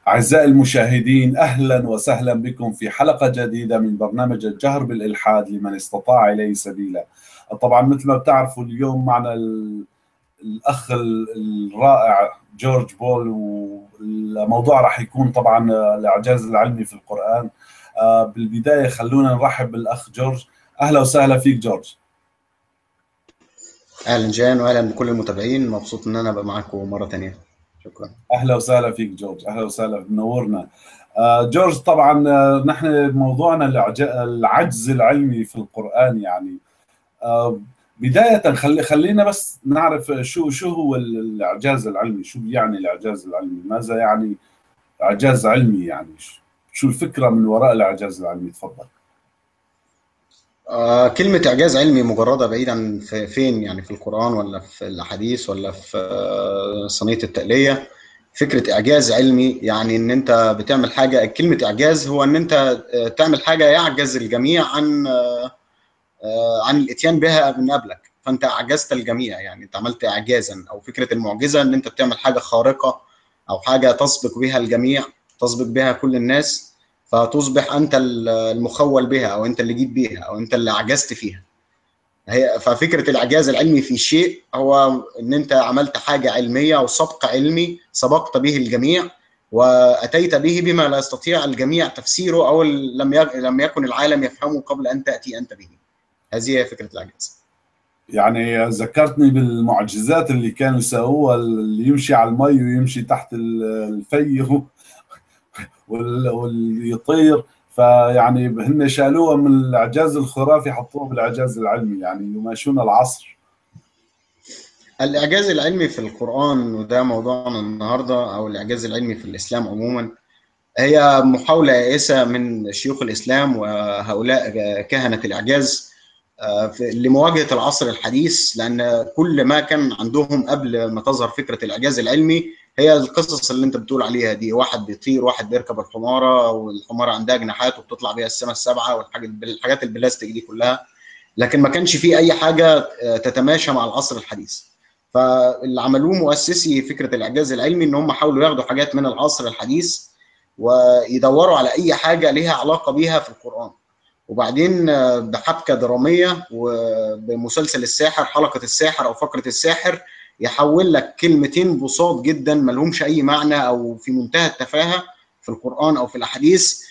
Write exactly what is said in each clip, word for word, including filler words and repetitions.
أعزائي المشاهدين، أهلا وسهلا بكم في حلقة جديدة من برنامج الجهر بالإلحاد لمن استطاع إليه سبيلا. طبعا مثل ما بتعرفوا اليوم معنا ال- الأخ ال- الرائع جورج بول، والموضوع راح يكون طبعا الإعجاز العلمي في القرآن. آه، بالبداية خلونا نرحب بالأخ جورج. أهلا وسهلا فيك جورج. اهلا جان، واهلا بكل المتابعين. مبسوط ان انا ابقى معاكم مره تانية. شكرا. اهلا وسهلا فيك جورج، اهلا وسهلا، منورنا. آه، جورج طبعا، آه، نحن موضوعنا العج- العجز العلمي في القرآن يعني. آه، بداية خلي خلينا بس نعرف شو شو هو الإعجاز العلمي، شو يعني الإعجاز العلمي، ماذا يعني إعجاز علمي يعني، شو الفكرة من وراء الإعجاز العلمي؟ تفضل. آه كلمه اعجاز علمي مجرده، بعيدا في فين يعني، في القران ولا في الاحاديث ولا في آه صينيه التقليه. فكره اعجاز علمي يعني ان انت بتعمل حاجه. كلمه اعجاز هو ان انت آه، تعمل حاجه يعجز الجميع عن آه آه، عن الاتيان بها من قبلك، فانت اعجزت الجميع. يعني انت عملت اعجازا، او فكره المعجزه ان انت بتعمل حاجه خارقه او حاجه تسبق بها الجميع، تسبق بها كل الناس، فتصبح انت المخول بها، او انت اللي جيت بيها، او انت اللي عجزت فيها. هي ففكره الاعجاز العلمي في شيء هو ان انت عملت حاجه علميه او سبق علمي، سبقت به الجميع واتيت به بما لا يستطيع الجميع تفسيره، او لم لم يكن العالم يفهمه قبل ان تاتي انت به. هذه هي فكره الاعجاز. يعني ذكرتني بالمعجزات اللي كانوا يسووها، اللي يمشي على المي ويمشي تحت الفي وال- واللي يطير. فيعني هن شالوها من الاعجاز الخرافي حطوها بالاعجاز العلمي، يعني يماشون العصر. الاعجاز العلمي في القران، وده موضوعنا النهارده، او الاعجاز العلمي في الاسلام عموما، هي محاوله يائسه من شيوخ الاسلام وهؤلاء كهنه الاعجاز آه، في- لمواجهه العصر الحديث، لان كل ما كان عندهم قبل ما تظهر فكره الاعجاز العلمي هي القصص اللي انت بتقول عليها دي. واحد بيطير، واحد بيركب الحماره، والحماره عندها جناحات وبتطلع بيها السماء السبعه، والحاجات الحاجات البلاستيك دي كلها. لكن ما كانش فيه اي حاجه آه، تتماشى مع العصر الحديث. فاللي عملوه مؤسسي فكره الاعجاز العلمي ان هم حاولوا ياخدوا حاجات من العصر الحديث ويدوروا على اي حاجه ليها علاقه بيها في القران. وبعدين آه، بحبكه دراميه وبمسلسل الساحر، حلقه الساحر او فقره الساحر، يحول لك كلمتين بساط جدا ما لهمش اي معنى او في منتهى التفاهه في القران او في الاحاديث،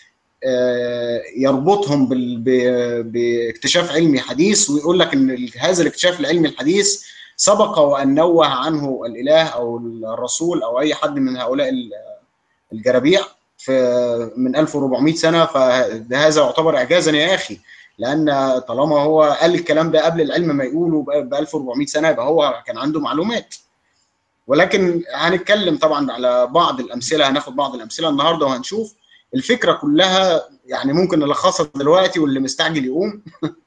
آه، يربطهم بال- ب- باكتشاف علمي حديث، ويقول لك ان هذا الاكتشاف العلمي الحديث سبق وان نوه عنه الاله او الرسول او اي حد من هؤلاء الجرابيع في من ألف وأربعمائة سنه. فهذا يعتبر اعجازا يا اخي، لان طالما هو قال الكلام ده قبل العلم ما يقوله ب ألف وأربعمائة سنه، يبقى هو كان عنده معلومات. ولكن هنتكلم طبعا على بعض الامثله، هناخد بعض الامثله النهارده وهنشوف الفكره كلها. يعني ممكن نلخصها دلوقتي، واللي مستعجل يقوم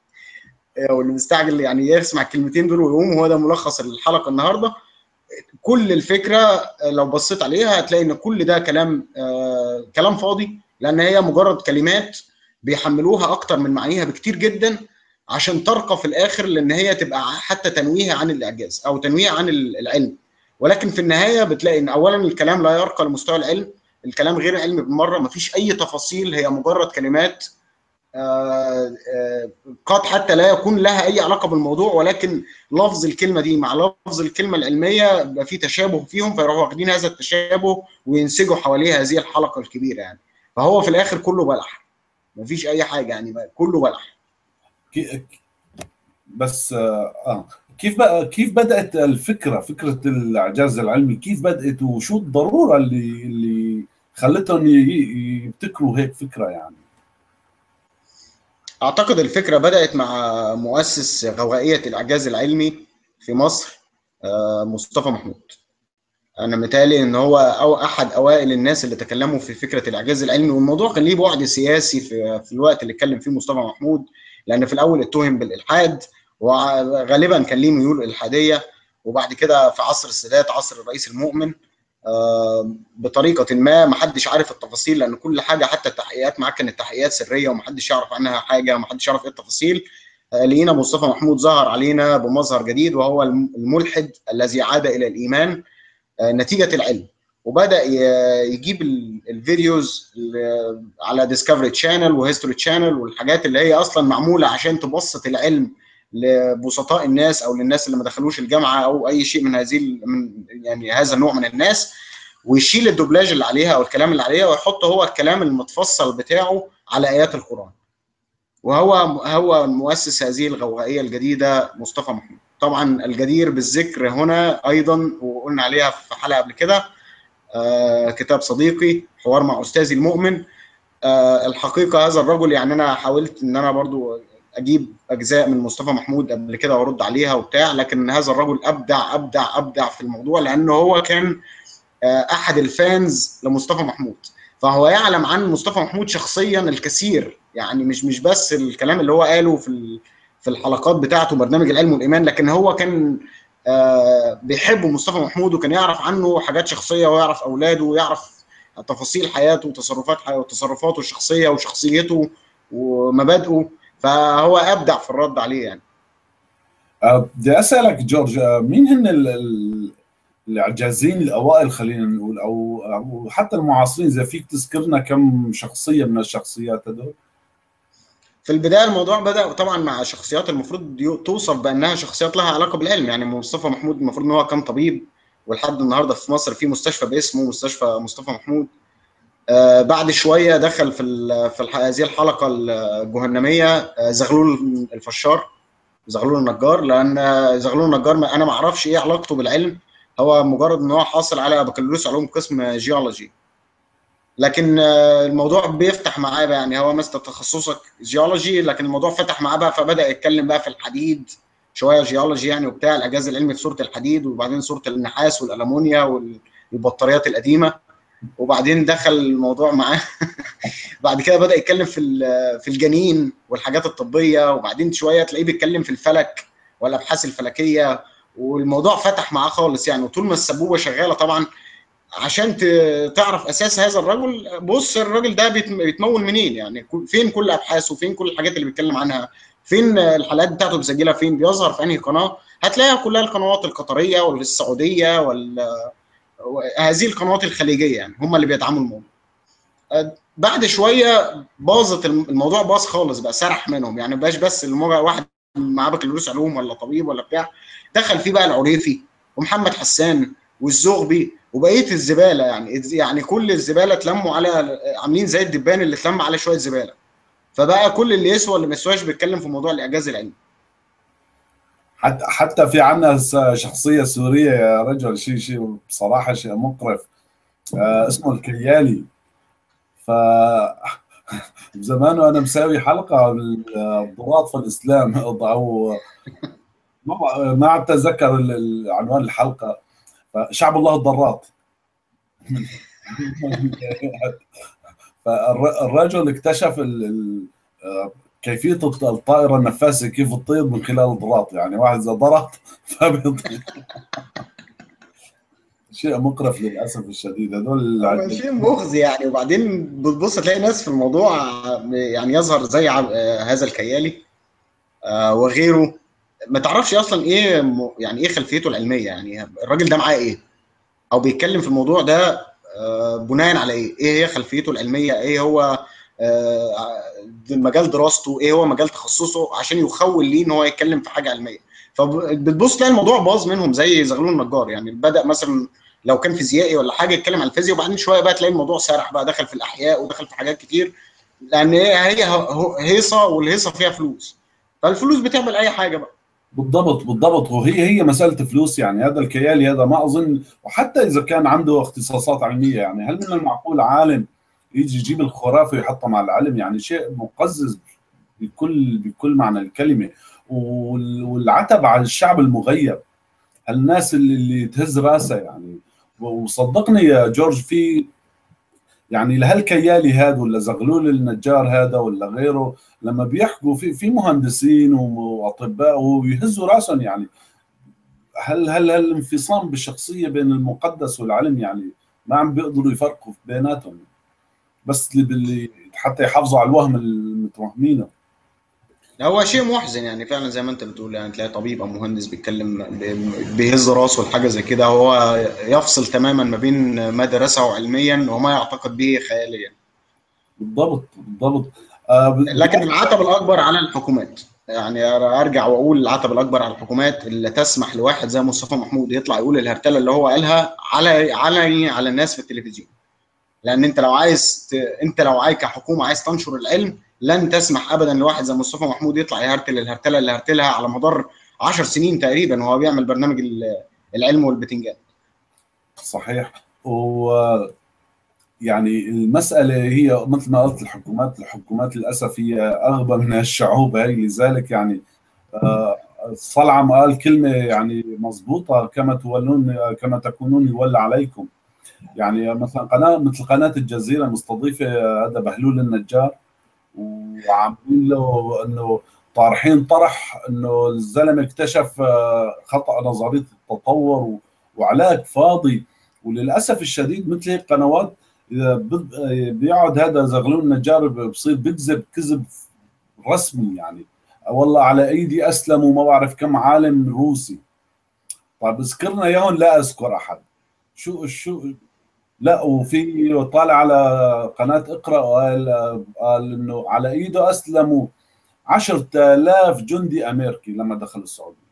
واللي مستعجل يعني يسمع الكلمتين دول ويقوم. وهو ده ملخص الحلقه النهارده. كل الفكره لو بصيت عليها هتلاقي ان كل ده كلام آه كلام فاضي، لان هي مجرد كلمات بيحملوها اكتر من معانيها بكتير جدا، عشان ترقى في الاخر لان هي تبقى حتى تنويه عن الاعجاز او تنويه عن العلم. ولكن في النهايه بتلاقي ان اولا الكلام لا يرقى لمستوى العلم، الكلام غير علمي بالمره، مفيش اي تفاصيل، هي مجرد كلمات آه، آه، قد حتى لا يكون لها اي علاقه بالموضوع، ولكن لفظ الكلمه دي مع لفظ الكلمه العلميه بيبقى في تشابه فيهم، فيروحوا واخدين هذا التشابه وينسجوا حواليه هذه الحلقه الكبيره يعني. فهو في الاخر كله بلح، مفيش اي حاجه يعني، كله بلح. كي- بس آه آه، كيف بقى كيف بدأت الفكرة، فكرة الإعجاز العلمي، كيف بدأت وشو الضرورة اللي اللي خلتهم ي- ي- يبتكروا هيك فكرة يعني؟ اعتقد الفكره بدات مع مؤسس غوائيه الاعجاز العلمي في مصر، آه، مصطفى محمود. انا متهيألي ان هو او احد اوائل الناس اللي تكلموا في فكره الاعجاز العلمي، والموضوع كان ليه بعد سياسي في في الوقت اللي اتكلم فيه مصطفى محمود، لان في الاول اتهم بالالحاد، وغالبا كان ليه ميول الحاديه. وبعد كده في عصر السادات، عصر الرئيس المؤمن، آه، بطريقه ما ما حدش عارف التفاصيل، لان كل حاجه حتى التحقيقات معاه كانت تحقيقات سريه وما حدش يعرف عنها حاجه، وما حدش يعرف ايه التفاصيل. آه، لقينا مصطفى محمود ظهر علينا بمظهر جديد، وهو الملحد الذي عاد الى الايمان نتيجه العلم. وبدا يجيب الفيديوز على ديسكفري تشانل وهيستوري تشانل والحاجات اللي هي اصلا معموله عشان تبسط العلم لبسطاء الناس او للناس اللي ما دخلوش الجامعه او اي شيء من هذه من يعني هذا النوع من الناس، ويشيل الدوبلاج اللي عليها او الكلام اللي عليها ويحط هو الكلام المتفصل بتاعه على ايات القران. وهو هو مؤسس هذه الغوغائيه الجديده مصطفى محمود. طبعا الجدير بالذكر هنا ايضا وقلنا عليها في حلقه قبل كده، آه كتاب صديقي حوار مع استاذي المؤمن. آه الحقيقه هذا الرجل يعني انا حاولت ان انا برضو اجيب اجزاء من مصطفى محمود قبل كده وارد عليها وبتاع، لكن هذا الرجل ابدع ابدع ابدع في الموضوع، لانه هو كان آه احد الفانز لمصطفى محمود، فهو يعلم عن مصطفى محمود شخصيا الكثير، يعني مش مش بس الكلام اللي هو قاله في في الحلقات بتاعته برنامج العلم والايمان، لكن هو كان آه بيحب مصطفى محمود وكان يعرف عنه حاجات شخصيه ويعرف اولاده ويعرف تفاصيل حياته وتصرفات حياته وتصرفاته الشخصيه وشخصيته ومبادئه، فهو ابدع في الرد عليه يعني. بدي اسالك جورج، مين هن الاعجازيين الاوائل خلينا نقول، او او حتى المعاصرين، اذا فيك تذكرنا كم شخصيه من الشخصيات هذول؟ في البدايه الموضوع بدا طبعا مع شخصيات المفروض توصف بانها شخصيات لها علاقه بالعلم، يعني مصطفى محمود المفروض ان هو كان طبيب، ولحد النهارده في مصر في مستشفى باسمه مستشفى مصطفى محمود. آه بعد شويه دخل في في هذه الحلقه الجهنميه آه زغلول الفشار، زغلول النجار، لان زغلول النجار انا ما اعرفش ايه علاقته بالعلم، هو مجرد ان هو حاصل على بكالوريوس علوم قسم جيولوجي، لكن الموضوع بيفتح معاه بقى، يعني هو مثل تخصصك جيولوجي لكن الموضوع فتح معاه بقى، فبدا يتكلم بقى في الحديد شويه جيولوجي يعني وبتاع الاعجاز العلمي في صوره الحديد، وبعدين صوره النحاس والالومنيا والبطاريات القديمه، وبعدين دخل الموضوع معاه بعد كده بدا يتكلم في في الجنين والحاجات الطبيه، وبعدين شويه تلاقيه بيتكلم في الفلك والابحاث الفلكيه، والموضوع فتح معاه خالص يعني. وطول ما السبوبه شغاله طبعا عشان تعرف اساس هذا الرجل، بص الراجل ده بيتمول منين، يعني فين كل ابحاثه، فين كل الحاجات اللي بيتكلم عنها، فين الحلقات بتاعته بيسجلها فين، بيظهر في انهي قناه، هتلاقيها كلها القنوات القطريه والسعوديه وال هذه القنوات الخليجيه يعني هم اللي بيدعموا الموضوع. بعد شويه باظت الموضوع، باظ خالص بقى، سرح منهم يعني، مبقاش بس الموضوع واحد معاه بكالوريوس علوم ولا طبيب ولا بتاع، دخل فيه بقى العريفي ومحمد حسان والزغبي وبقيه الزباله، يعني يعني كل الزباله اتلموا على، عاملين زي الدبان اللي اتلم على شويه زباله، فبقى كل اللي يسوى اللي ما يسواش بيتكلم في موضوع الاعجاز العلمي. حتى حتى في عندنا شخصيه سوريه يا رجل، شيء شيء بصراحه شيء مقرف، آه اسمه الكيالي. ف زمان وانا مساوي حلقه الضراط في الاسلام او ما عاد اتذكر عنوان الحلقه، شعب الله الضراط. فالرجل اكتشف كيفيه الطائره النفاثه كيف تطير من خلال الضراط، يعني واحد اذا ضرط فبيطير. شيء مقرف للاسف الشديد هذول شيء مخزي يعني. وبعدين بتبص تلاقي ناس في الموضوع يعني يظهر زي هذا الكيالي وغيره ما تعرفش اصلا ايه يعني ايه خلفيته العلميه، يعني الراجل ده معاه ايه او بيتكلم في الموضوع ده بناء على ايه، ايه هي خلفيته العلميه، ايه هو مجال دراسته، ايه هو مجال تخصصه عشان يخول ليه ان هو يتكلم في حاجه علميه. فبتبص تلاقي الموضوع باظ منهم زي زغلول النجار، يعني بدا مثلا لو كان فيزيائي ولا حاجه يتكلم عن الفيزياء، وبعدين شويه بقى تلاقي الموضوع سرح بقى، دخل في الاحياء ودخل في حاجات كتير، لان هي هيصه والهيصه فيها فلوس، فالفلوس بتعمل اي حاجه بقى. بالضبط بالضبط، وهي هي مساله فلوس يعني. هذا الكيالي هذا ما اظن، وحتى اذا كان عنده اختصاصات علميه، يعني هل من المعقول عالم يجي يجيب الخرافه ويحطها مع العلم؟ يعني شيء مقزز بكل بكل معنى الكلمه، والعتب على الشعب المغيب، الناس اللي, اللي تهز راسها يعني. وصدقني يا جورج، في يعني لهالكيالي هذا ولا زغلول النجار هذا ولا غيره، لما بيحكوا في في مهندسين واطباء ويهزوا راسهم يعني. هل هل هالانفصام بالشخصيه بين المقدس والعلم يعني ما عم بيقدروا يفرقوا بيناتهم، بس اللي حتى يحافظوا على الوهم المتوهمينه. هو شيء محزن يعني فعلا زي ما انت بتقول، يعني تلاقي طبيب او مهندس بيتكلم ب- بيهز راسه لحاجه زي كده، هو يفصل تماما ما بين ما درسه علميا وما يعتقد به خياليا. بالضبط بالضبط. آه لكن بنفس. العتب الاكبر على الحكومات، يعني ارجع واقول العتب الاكبر على الحكومات اللي تسمح لواحد زي مصطفى محمود يطلع يقول الهرتله اللي هو قالها على علني على الناس في التلفزيون. لان انت لو عايز ت... انت لو عايز كحكومه عايز تنشر العلم، لن تسمح ابدا لواحد زي مصطفى محمود يطلع يهرتل الهرتله اللي هرتلها على مدار عشر سنين تقريبا وهو بيعمل برنامج ال- العلم والبتنجان. صحيح. ويعني المسألة هي مثل ما قلت، الحكومات الحكومات للأسف هي أغبى من الشعوب هي، لذلك يعني آه، صلعم قال كلمة يعني مضبوطة: كما تولون كما تكونون يولى عليكم. يعني مثلا قناة مثل قناة الجزيرة مستضيفة هذا بهلول النجار، وعاملين له انه طارحين طرح انه الزلمه اكتشف آه، خطأ نظريه التطور و- وعلاج فاضي. وللاسف الشديد مثل هيك قنوات، إذا بد- آه، بيقعد هذا زغلول النجار بصير بيكذب كذب رسمي يعني: والله على ايدي اسلموا ما بعرف كم عالم روسي. طيب اذكرنا اياهم، لا اذكر احد. شو شو لا. وفي طالع على قناة اقرأ وقال قال انه على ايده اسلموا عشرة آلاف جندي امريكي لما دخل السعودية.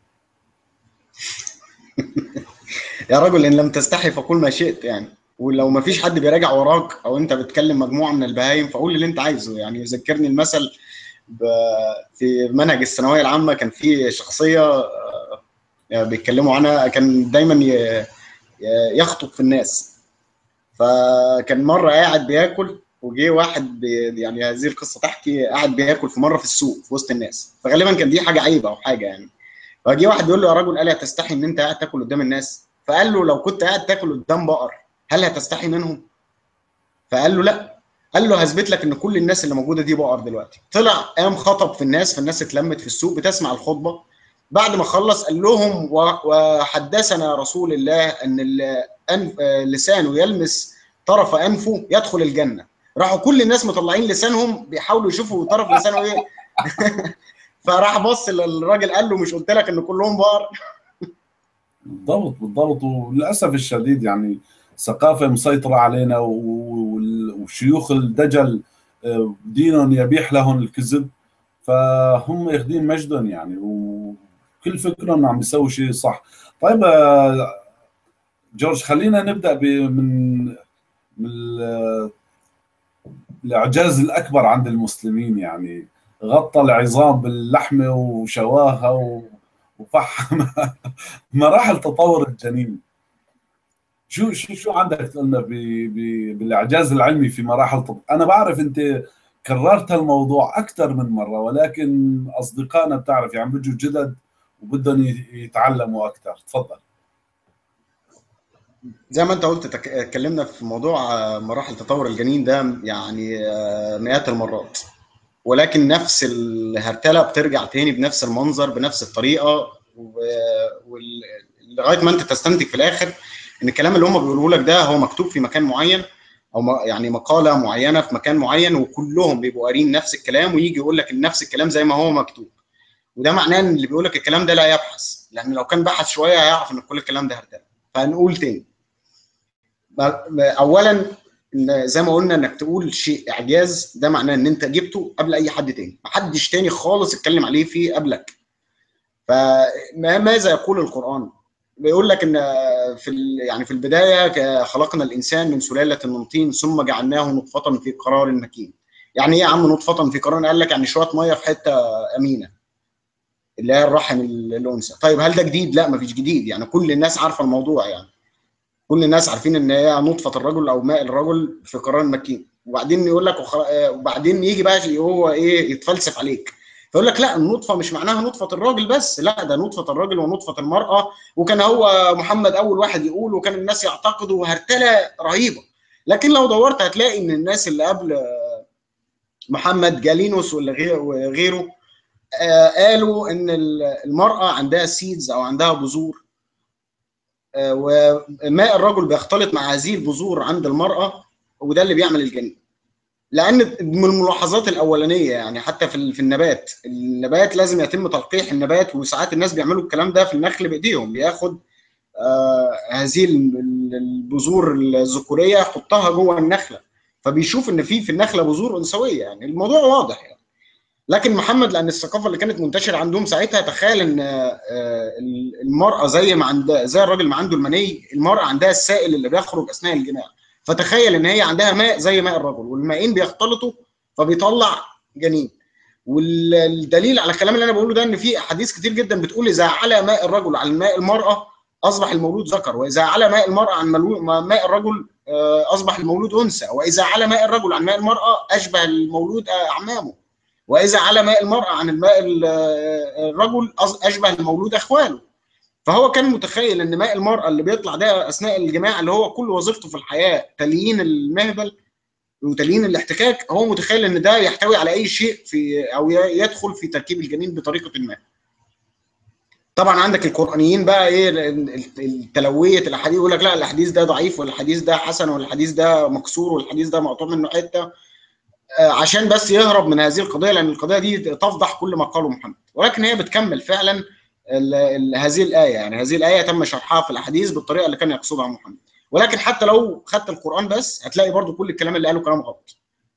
يا رجل ان لم تستحي فقل ما شئت يعني. ولو ما فيش حد بيراجع وراك او انت بتكلم مجموعه من البهايم فقول اللي انت عايزه. يعني يذكرني المثل ب... في منهج الثانويه العامه كان في شخصيه بيتكلموا عنها، كان دايما ي... يخطب في الناس. فكان مره قاعد بياكل وجه واحد بي يعني هذه القصه تحكي، قاعد بياكل في مره في السوق في وسط الناس، فغالبا كان دي حاجه عيبه او حاجه يعني. فجه واحد بيقول له يا رجل الا تستحي ان انت قاعد تاكل قدام الناس؟ فقال له لو كنت قاعد تاكل قدام بقر هل هتستحي منهم؟ فقال له لا. قال له هثبت لك ان كل الناس اللي موجوده دي بقر دلوقتي. طلع قام خطب في الناس، فالناس اتلمت في السوق بتسمع الخطبه. بعد ما خلص قال لهم وحدثنا رسول الله ان لسانه يلمس طرف انفه يدخل الجنه. راحوا كل الناس مطلعين لسانهم بيحاولوا يشوفوا طرف لسانه ايه. فراح بص للراجل قال له مش قلت لك ان كلهم بقر؟ بالضبط بالضبط. وللاسف الشديد يعني ثقافة مسيطرة علينا، و- وال- وشيوخ الدجل آه، دينهم يبيح لهم الكذب، فهم ياخذين مجدهم يعني، وكل فكرهم عم بيسوي شيء صح. طيب آه، جورج، خلينا نبدأ ب- من من ال- الإعجاز الأكبر عند المسلمين، يعني غطى العظام باللحمة وشواها و- وفحم مراحل تطور الجنين. شو شو شو عندك تقولنا ب- ب- بالإعجاز العلمي في مراحل تطور؟ أنا بعرف أنت كررت هالموضوع أكثر من مرة، ولكن أصدقائنا بتعرف يعني بيجوا جدد وبدهم ي- يتعلموا أكثر. تفضل. زي ما انت قلت تك- اتكلمنا في موضوع آه، مراحل تطور الجنين ده يعني آه، مئات المرات، ولكن نفس الهرتله بترجع تاني بنفس المنظر بنفس الطريقه و- وال- لغايه ما انت تستنتج في الاخر ان الكلام اللي هم بيقولوه لك ده هو مكتوب في مكان معين، او م- يعني مقاله معينه في مكان معين، وكلهم بيبقوا قارين نفس الكلام ويجي يقول لك نفس الكلام زي ما هو مكتوب. وده معناه ان اللي بيقول لك الكلام ده لا يبحث، لان لو كان بحث شويه هيعرف ان كل الكلام ده هرتله. فهنقول تاني، اولا إن زي ما قلنا انك تقول شيء اعجاز ده معناه ان انت جبته قبل اي حد تاني، محدش تاني خالص اتكلم عليه فيه قبلك. فماذا يقول القرآن؟ بيقول لك ان في ال- يعني في البدايه خلقنا الانسان من سلاله من طين ثم جعلناه نطفه في قرار مكين. يعني ايه يا عم نطفه في قرار؟ قال لك يعني شويه ميه في حته امينه اللي هي الرحم الانثى. طيب هل ده جديد؟ لا مفيش جديد، يعني كل الناس عارفه الموضوع يعني. كل الناس عارفين ان هي نطفه الرجل او ماء الرجل في قرار مكين. وبعدين يقول لك وخ... وبعدين يجي بقى هو ايه يتفلسف عليك، فيقول لك لا النطفه مش معناها نطفه الراجل بس، لا ده نطفه الراجل ونطفه المراه. وكان هو محمد اول واحد يقول وكان الناس يعتقدوا هرتله رهيبه. لكن لو دورت هتلاقي ان الناس اللي قبل محمد جالينوس وغيره آه قالوا ان المراه عندها سيدز او عندها بذور، وماء الرجل بيختلط مع هذه البذور عند المرأة وده اللي بيعمل الجنين. لان من الملاحظات الاولانيه يعني حتى في في النبات، النبات لازم يتم تلقيح النبات، وساعات الناس بيعملوا الكلام ده في النخل بايديهم، بياخد آه هذه البذور الذكوريه يحطها جوه النخله، فبيشوف ان في في النخله بذور انثويه، يعني الموضوع واضح يعني. لكن محمد لان الثقافه اللي كانت منتشره عندهم ساعتها، تخيل ان المراه زي ما عندها زي الراجل ما عنده المني، المراه عندها السائل اللي بيخرج اثناء الجماع، فتخيل ان هي عندها ماء زي ماء الرجل، والمائين بيختلطوا فبيطلع جنين. والدليل على الكلام اللي انا بقوله ده ان في احاديث كتير جدا بتقول اذا على ماء الرجل عن ماء المراه اصبح المولود ذكر، واذا على ماء المراه عن ماء الرجل اصبح المولود انثى، واذا على ماء الرجل عن ماء المراه اشبه المولود اعمامه، واذا على ماء المراه عن الماء الرجل اشبه المولود اخواله. فهو كان متخيل ان ماء المراه اللي بيطلع ده اثناء الجماع، اللي هو كل وظيفته في الحياه تليين المهبل وتليين الاحتكاك، هو متخيل ان ده يحتوي على اي شيء في او يدخل في تركيب الجنين بطريقه ما. طبعا عندك القرانيين بقى ايه التلويه الاحاديث، يقول لك لا الحديث ده ضعيف، والحديث ده حسن، والحديث ده مكسور، والحديث ده مقطوع منه حته، عشان بس يهرب من هذه القضيه، لان القضيه دي تفضح كل ما قاله محمد. ولكن هي بتكمل فعلا ال ال هذه الايه، يعني هذه الايه تم شرحها في الاحاديث بالطريقه اللي كان يقصدها محمد. ولكن حتى لو خدت القران بس هتلاقي برضو كل الكلام اللي قاله كلام غلط.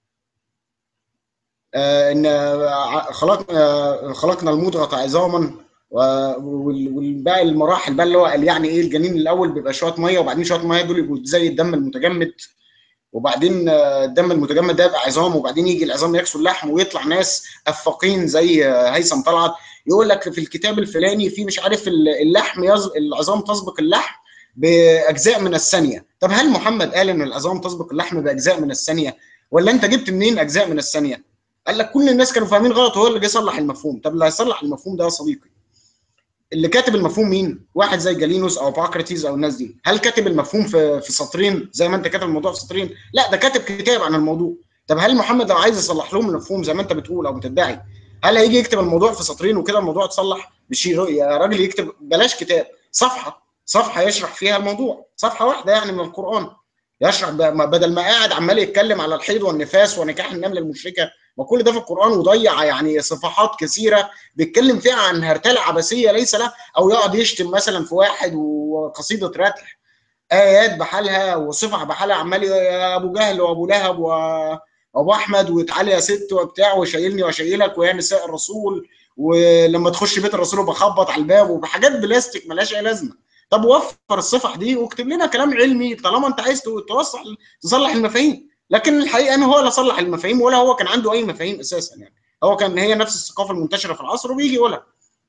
آه ان خلقنا خلقنا المضغه عظاما، والباقي المراحل بقى اللي هو قال يعني ايه الجنين الاول بيبقى شويه ميه، وبعدين شويه ميه دول يبقوا زي الدم المتجمد، وبعدين الدم المتجمد ده يبقى عظام، وبعدين يجي العظام يكسو اللحم ويطلع ناس افاقين زي هيثم طلعت يقول لك في الكتاب الفلاني في مش عارف اللحم يز... العظام تسبق اللحم باجزاء من الثانيه. طب هل محمد قال ان العظام تسبق اللحم باجزاء من الثانيه، ولا انت جبت منين اجزاء من الثانيه؟ قال لك كل الناس كانوا فاهمين غلط، وهو اللي جه يصلح المفهوم. طب اللي هيصلح المفهوم ده يا صديقي اللي كاتب المفهوم مين؟ واحد زي جالينوس او باكراتيز او الناس دي. هل كاتب المفهوم في في سطرين زي ما انت كاتب الموضوع في سطرين؟ لا، ده كاتب كتاب عن الموضوع. طب هل محمد لو عايز يصلح لهم المفهوم زي ما انت بتقول او بتدعي، هل هيجي يكتب الموضوع في سطرين وكده الموضوع اتصلح؟ مش يا راجل يكتب بلاش كتاب، صفحه صفحه يشرح فيها الموضوع، صفحه واحده يعني من القران يشرح، بدل ما قاعد عمال يتكلم على الحيض والنفاس ونكاح النمله المشركه، ما كل ده في القران، وضيع يعني صفحات كثيره بيتكلم فيها عن هرتله عبثيه ليس لها، او يقعد يشتم مثلا في واحد وقصيده رتح ايات بحالها وصفح بحالها، عمال يا ابو جهل وابو لهب وابو احمد وتعالي يا ست وبتاع وشايلني وشايلك ويا نساء الرسول، ولما تخش بيت الرسول بخبط على الباب، وبحاجات بلاستيك ملهاش اي لازمه. طب وفر الصفح دي واكتب لنا كلام علمي طالما انت عايز توصل تصلح المفاهيم. لكن الحقيقه ان هو لا صلح المفاهيم ولا هو كان عنده اي مفاهيم اساسا، يعني هو كان هي نفس الثقافه المنتشره في العصر وبيجي يقولها.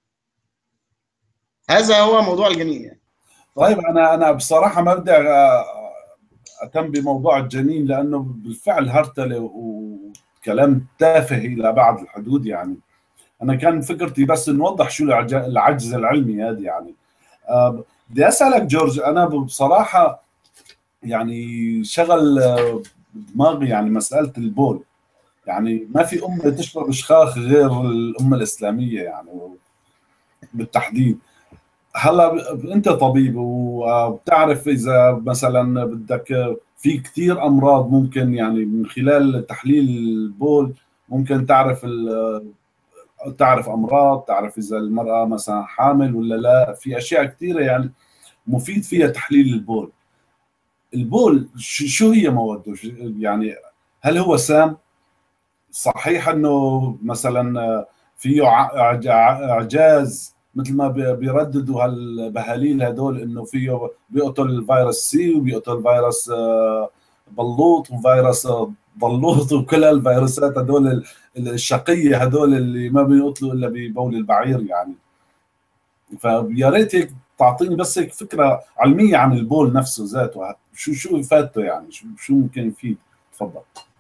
هذا هو موضوع الجنين يعني. طيب انا انا بصراحه ما بدي اهتم بموضوع الجنين، لانه بالفعل هرتله وكلام تافه الى بعض الحدود. يعني انا كان فكرتي بس نوضح شو العجز العلمي هذا. يعني أه بدي اسالك جورج، انا بصراحه يعني شغل دماغي يعني مساله البول. يعني ما في امه تشرب شخاخ غير الامه الاسلاميه يعني بالتحديد. هلا انت طبيب وبتعرف اذا مثلا بدك في كثير امراض ممكن يعني من خلال تحليل البول ممكن تعرف تعرف امراض، تعرف اذا المراه مثلا حامل ولا لا. في اشياء كثيره يعني مفيد فيها تحليل البول. البول شو هي مواد يعني؟ هل هو سام؟ صحيح انه مثلا فيه اعجاز مثل ما بيرددوا هالبهاليل هدول انه فيه بيقتل الفيروس سي وبيقتل فيروس بلوط وفيروس ضلوط وكل الفيروسات هدول الشقيه هدول اللي ما بيقتلوا الا ببول البعير يعني. فيا ريت هيك تعطيني بس هيك فكره علميه عن البول نفسه ذاته، شو شو افادته يعني، شو شو ممكن يفيد. تفضل.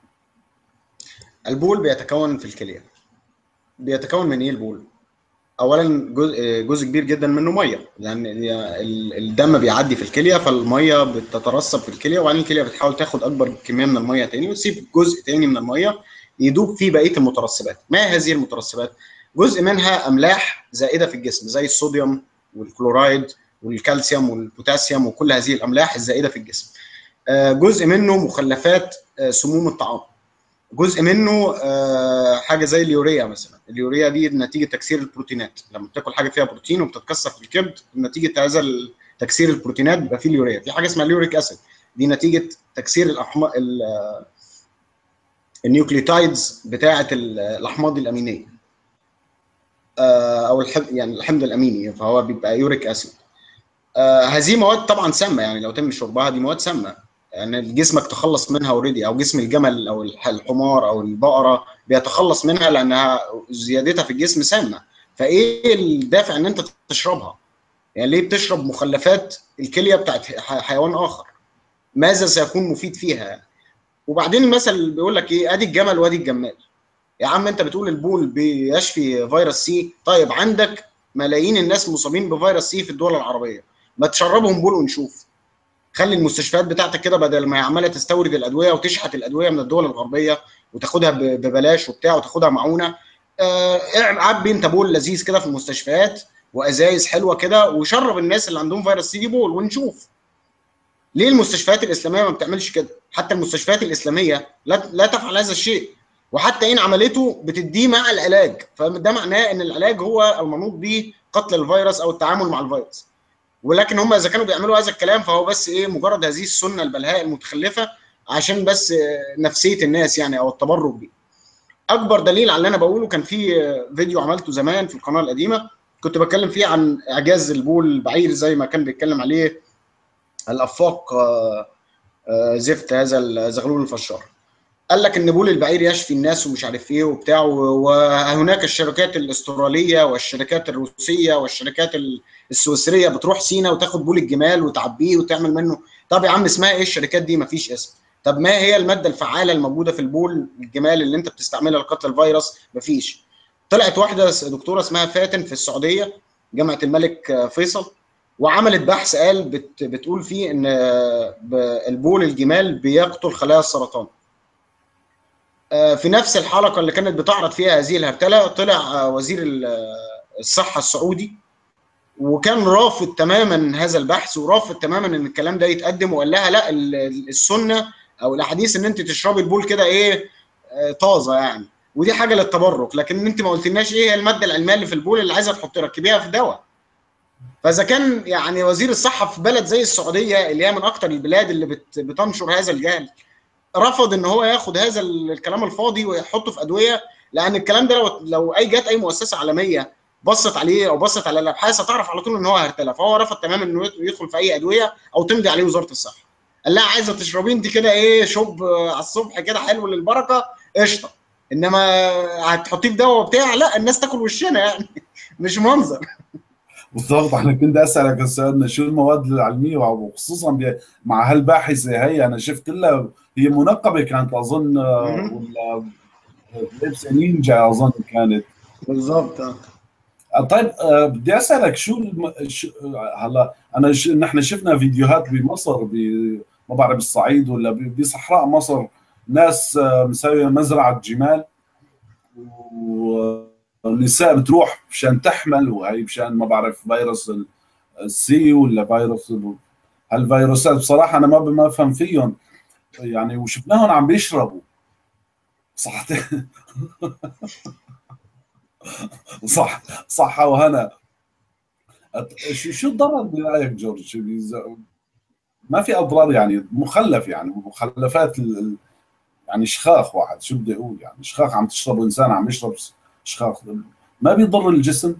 البول بيتكون في الكليه. بيتكون من ايه البول؟ اولا جزء جزء كبير جدا منه ميه، لان الدم بيعدي في الكليه فالميه بتترسب في الكليه، وبعدين الكليه بتحاول تاخد اكبر كميه من الميه تاني وتسيب جزء تاني من الميه يدوب فيه بقيه المترسبات. ما هذه المترسبات؟ جزء منها املاح زائده في الجسم زي الصوديوم والكلورايد والكالسيوم والبوتاسيوم وكل هذه الاملاح الزائده في الجسم. جزء منه مخلفات سموم الطعام. جزء منه آه، حاجه زي اليوريا مثلا. اليوريا دي نتيجه تكسير البروتينات، لما بتاكل حاجه فيها بروتين وبتتكسر في الكبد نتيجه هذا تكسير البروتينات بيبقى فيه اليوريا. في حاجه اسمها اليوريك اسيد، دي نتيجه تكسير الاحماض النيوكليوتايدز بتاعه الاحماض الامينيه او الحمض، يعني الحمض الاميني، فهو بيبقى يوريك اسيد. هذه مواد طبعا سامه، يعني لو تم شربها دي مواد سامه، يعني جسمك تخلص منها اوريدي، او جسم الجمل او الحمار او البقره بيتخلص منها لانها زيادتها في الجسم سامه. فايه الدافع ان انت تشربها؟ يعني ليه بتشرب مخلفات الكليه بتاعت حيوان اخر؟ ماذا سيكون مفيد فيها؟ وبعدين المثل بيقول لك ايه، ادي الجمل وادي الجمال. يا عم انت بتقول البول بيشفي فيروس سي، طيب عندك ملايين الناس مصابين بفيروس سي في الدول العربيه، ما تشربهم بول ونشوف. خلي المستشفيات بتاعتك كده بدل ما هي عماله تستورد الادويه وتشحت الادويه من الدول الغربيه وتاخدها ببلاش وبتاع وتاخدها معونه، آه عبي انت بول لذيذ كده في المستشفيات وازايز حلوه كده وشرب الناس اللي عندهم فيروس سي دي بول ونشوف. ليه المستشفيات الاسلاميه ما بتعملش كده؟ حتى المستشفيات الاسلاميه لا لا تفعل هذا الشيء، وحتى ان عملته بتديه مع العلاج، فده معناه ان العلاج هو المنوط به قتل الفيروس او التعامل مع الفيروس. ولكن هم اذا كانوا بيعملوا هذا الكلام فهو بس ايه، مجرد هذه السنه البلهاء المتخلفه عشان بس نفسيه الناس يعني، او التبرك بيه. اكبر دليل على اللي انا بقوله كان في فيديو عملته زمان في القناه القديمه، كنت بتكلم فيه عن اعجاز البول البعير زي ما كان بيتكلم عليه الافاق زفت هذا زغلول الفشار. قال لك ان بول البعير يشفي الناس ومش عارف ايه وبتاع، وهناك الشركات الاستراليه والشركات الروسيه والشركات السويسريه بتروح سينا وتاخد بول الجمال وتعبيه وتعمل منه. طب يا عم اسمها ايه الشركات دي؟ مفيش اسم. طب ما هي الماده الفعاله الموجوده في البول الجمال اللي انت بتستعملها لقتل الفيروس؟ مفيش. طلعت واحده دكتوره اسمها فاتن في السعوديه، جامعه الملك فيصل، وعملت بحث قال بت بتقول فيه ان البول الجمال بيقتل خلايا السرطان. في نفس الحلقه اللي كانت بتعرض فيها هذه الهرتله طلع وزير الصحه السعودي وكان رافض تماما هذا البحث، ورافض تماما ان الكلام ده يتقدم، وقال لها لا، السنه او الاحاديث ان انت تشربي البول كده ايه طازه يعني، ودي حاجه للتبرك، لكن انت ما قلتلناش ايه هي الماده العلميه اللي في البول اللي عايزه تحط تركبيها في دواء. فاذا كان يعني وزير الصحه في بلد زي السعوديه اللي هي من اكثر البلاد اللي بت بتنشر هذا الجهل رفض ان هو ياخد هذا الكلام الفاضي ويحطه في ادويه، لان الكلام ده لو لو اي جت اي مؤسسه عالميه بصت عليه او بصت على الابحاث هتعرف على طول ان هو هرتله، فهو رفض تماما انه يدخل في اي ادويه او تمضي عليه وزاره الصحه. قال لها عايزه تشربيه انت كده ايه شوب على الصبح كده حلو للبركه قشطه، انما هتحطيه في دواء وبتاع لا، الناس تاكل وشنا يعني مش منظر. بالضبط، انا كنت اسالك السؤال شو المواد العلميه وخصوصا مع هالباحثه هي، انا شفت لها هي منقبه كانت اظن ولا لابسه نينجا اظن كانت. بالظبط. طيب أه بدي اسالك شو, الم... شو هلا انا ش... نحن شفنا فيديوهات بمصر ب... ما بعرف بالصعيد ولا ب... بصحراء مصر ناس مسويه مزرعه جمال والنساء بتروح مشان تحمل، وهي مشان ما بعرف فيروس السي ولا فيروس هالفيروسات. بصراحه انا ما ما بفهم فيهم يعني، وشفناهم عم بيشربوا صح. صح صحة وهنا. شو الضرر برايك جورج؟ ما في اضرار يعني، مخلف يعني مخلفات ال... يعني شخاخ واحد، شو بدي اقول يعني شخاخ عم تشربه، انسان عم يشرب شخاخ، ما بيضر الجسم؟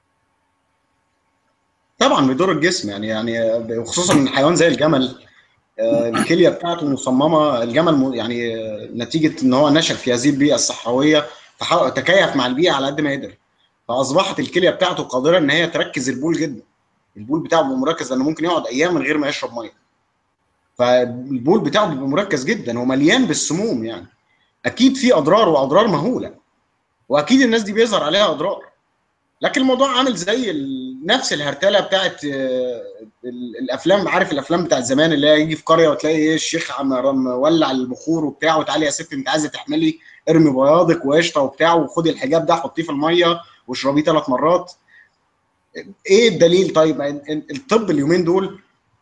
طبعا بيضر الجسم يعني، يعني خصوصا من حيوان زي الجمل الكليه بتاعته مصممه. الجمل يعني نتيجه ان هو نشأ في هذه البيئه الصحراويه تكيف مع البيئه على قد ما قدر، فاصبحت الكليه بتاعته قادره ان هي تركز البول جدا. البول بتاعه بيبقى مركز لانه ممكن يقعد ايام من غير ما يشرب ميه، فالبول بتاعه بيبقى مركز جدا ومليان بالسموم يعني. اكيد في اضرار واضرار مهوله، واكيد الناس دي بيظهر عليها اضرار، لكن الموضوع عامل زي نفس الهرتله بتاعت الافلام. عارف الافلام بتاعت زمان اللي هي يجي في قريه وتلاقي ايه الشيخ عم مولع البخور وبتاع، وتعالي يا ست انت عايزه تحملي ارمي بياضك وقشطه وبتاع، وخدي الحجاب ده حطيه في الميه واشربيه ثلاث مرات. ايه الدليل؟ طيب الطب اليومين دول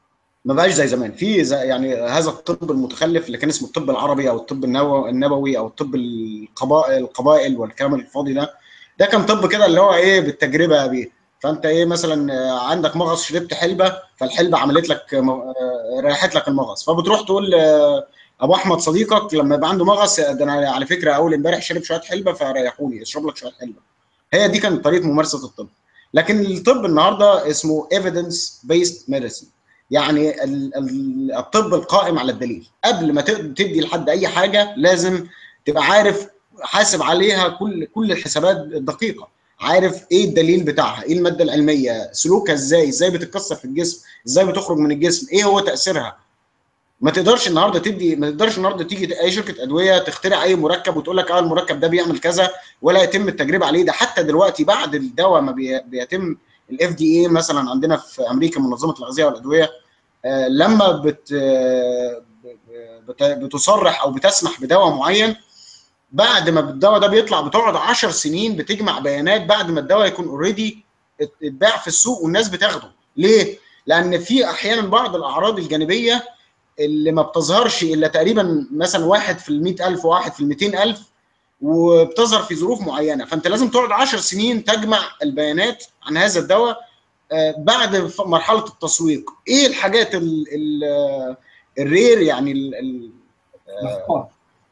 ما بقاش زي زمان في زي يعني هذا الطب المتخلف اللي كان اسمه الطب العربي او الطب النو- النبوي او الطب القبائل القبائل والكلام الفاضي ده. ده كان طب كده اللي هو ايه بالتجربه يا بيه. فانت ايه مثلا آه، عندك مغص شربت حلبه، فالحلبه عملت لك م- آه، ريحت لك المغص، فبتروح تقول آه، ابو احمد صديقك لما يبقى عنده مغص، ده انا على فكره اول امبارح شرب شويه حلبه فريحوني، اشرب لك شويه حلبه. هي دي كانت طريقه ممارسه الطب. لكن الطب النهارده اسمه evidence based medicine، يعني ال- ال- الطب القائم على الدليل. قبل ما تد- تدي لحد اي حاجه لازم تبقى عارف، حاسب عليها كل كل الحسابات الدقيقه، عارف ايه الدليل بتاعها، ايه الماده العلميه، سلوكها ازاي، ازاي بتتكسر في الجسم، ازاي بتخرج من الجسم، ايه هو تاثيرها. ما تقدرش النهارده تدي ما تقدرش النهارده تيجي اي شركه ادويه تخترع اي مركب وتقول لك اه المركب ده بيعمل كذا ولا يتم التجربه عليه. ده حتى دلوقتي بعد الدواء ما بي- بيتم الاف دي اي مثلا عندنا في امريكا، منظمه الاغذيه والادويه، آه، لما بت آه، بت- بتصرح او بتسمح بدواء معين، بعد ما الدواء ده بيطلع بتقعد عشر سنين بتجمع بيانات بعد ما الدواء يكون اوريدي اتباع في السوق والناس بتاخده. ليه؟ لان في احيانا بعض الاعراض الجانبيه اللي ما بتظهرش الا تقريبا مثلا واحد في المئة ألف وواحد في المئتين ألف، وبتظهر في ظروف معينه، فانت لازم تقعد عشر سنين تجمع البيانات عن هذا الدواء. آه، بعد مرحله التسويق ايه الحاجات ال ال الرير، يعني ال ال الاخطاء.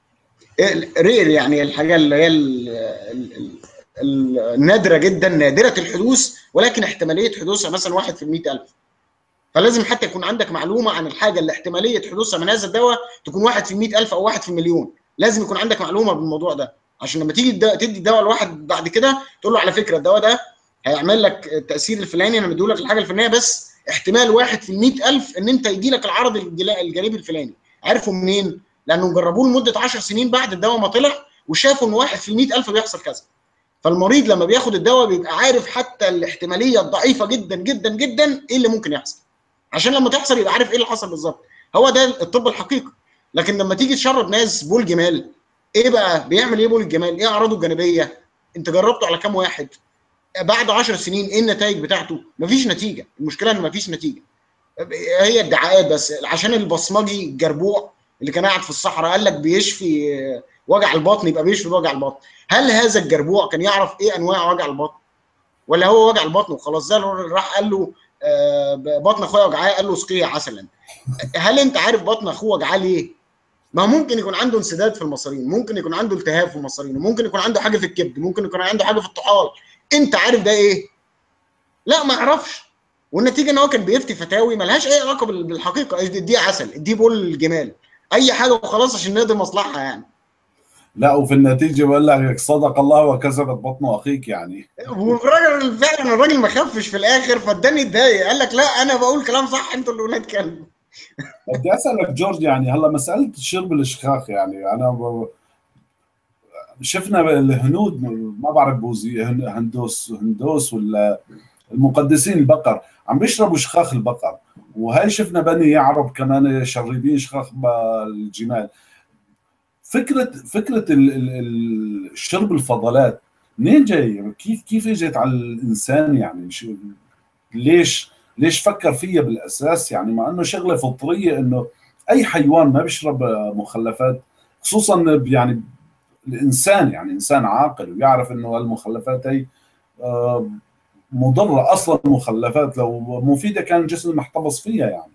الرير يعني الحاجه اللي هي ال- ال- ال- النادره جدا، نادره الحدوث ولكن احتماليه حدوثها مثلا واحد في المئة ألف. فلازم حتى يكون عندك معلومه عن الحاجه اللي احتماليه حدوثها من هذا الدواء تكون واحد في مئة ألف او واحد في المليون. لازم يكون عندك معلومه بالموضوع ده عشان لما تيجي الد- تدي الدواء لواحد بعد كده تقول له على فكره الدواء ده هيعمل لك التاثير الفلاني، انا مديهولك الحاجه الفلانيه، بس احتمال واحد في المئة ألف ان انت يجي لك العرض الجلا- الجانبي الفلاني. عرفوا منين؟ لانهم جربوه لمده عشر سنين بعد الدواء ما طلع وشافوا ان واحد في المئة ألف بيحصل كذا. فالمريض لما بياخد الدواء بيبقى عارف حتى الاحتماليه الضعيفه جدا جدا جدا ايه اللي ممكن يحصل، عشان لما تحصل يبقى عارف ايه اللي حصل بالظبط. هو ده الطب الحقيقي. لكن لما تيجي تشرب ناس بول جمال، ايه بقى بيعمل ايه بول الجمال؟ ايه اعراضه الجانبيه؟ انت جربته على كام واحد؟ بعد عشر سنين ايه النتائج بتاعته؟ مفيش نتيجه. المشكله ان مفيش نتيجه، هي ادعاءات بس عشان البصمجي الجربوع اللي كان قاعد في الصحراء قال لك بيشفي وجع البطن يبقى بيشفي وجع البطن. هل هذا الجربوع كان يعرف ايه انواع وجع البطن؟ ولا هو وجع البطن وخلاص؟ زي راح قال له آه، بطن اخويا وجعاه قال له اسقيه عسلا. هل انت عارف بطن اخوه وجعاه ليه؟ ما ممكن يكون عنده انسداد في المصارين، ممكن يكون عنده التهاب في المصارين، ممكن يكون عنده حاجه في الكبد، ممكن يكون عنده حاجه في الطحال. انت عارف ده ايه؟ لا ما اعرفش. والنتيجه ان هو كان بيفتي فتاوي ملهاش اي علاقه بالحقيقه، دي عسل، دي بول الجمال، اي حاجه وخلاص عشان نقضي مصلحه يعني. لا، وفي النتيجه بقول لك صدق الله وكذبت بطن اخيك يعني. والراجل فعلا الراجل ما خفش في الاخر، فاداني اتضايق قال لك لا انا بقول كلام صح، انتوا اللي ولاد كلب. بدي اسالك جورج، يعني هلا مساله شرب الاشخاخ، يعني انا ب- شفنا الهنود، ما بعرف بوذي هن- هندوس هندوس ولا المقدسين البقر عم بيشربوا شخاخ البقر، وهي شفنا بني عرب كمان شربين شخاخ ب- الجمال. فكره فكره ال- ال- ال- شرب الفضلات منين جاي؟ كيف كيف اجت على الانسان يعني؟ شو- ليش ليش فكر فيها بالاساس؟ يعني مع انه شغله فطريه انه اي حيوان ما بيشرب مخلفات، خصوصا يعني الانسان، يعني انسان عاقل ويعرف انه المخلفات هي آه، مضره اصلا. مخلفات لو مفيده كان الجسم محتفظ فيها يعني.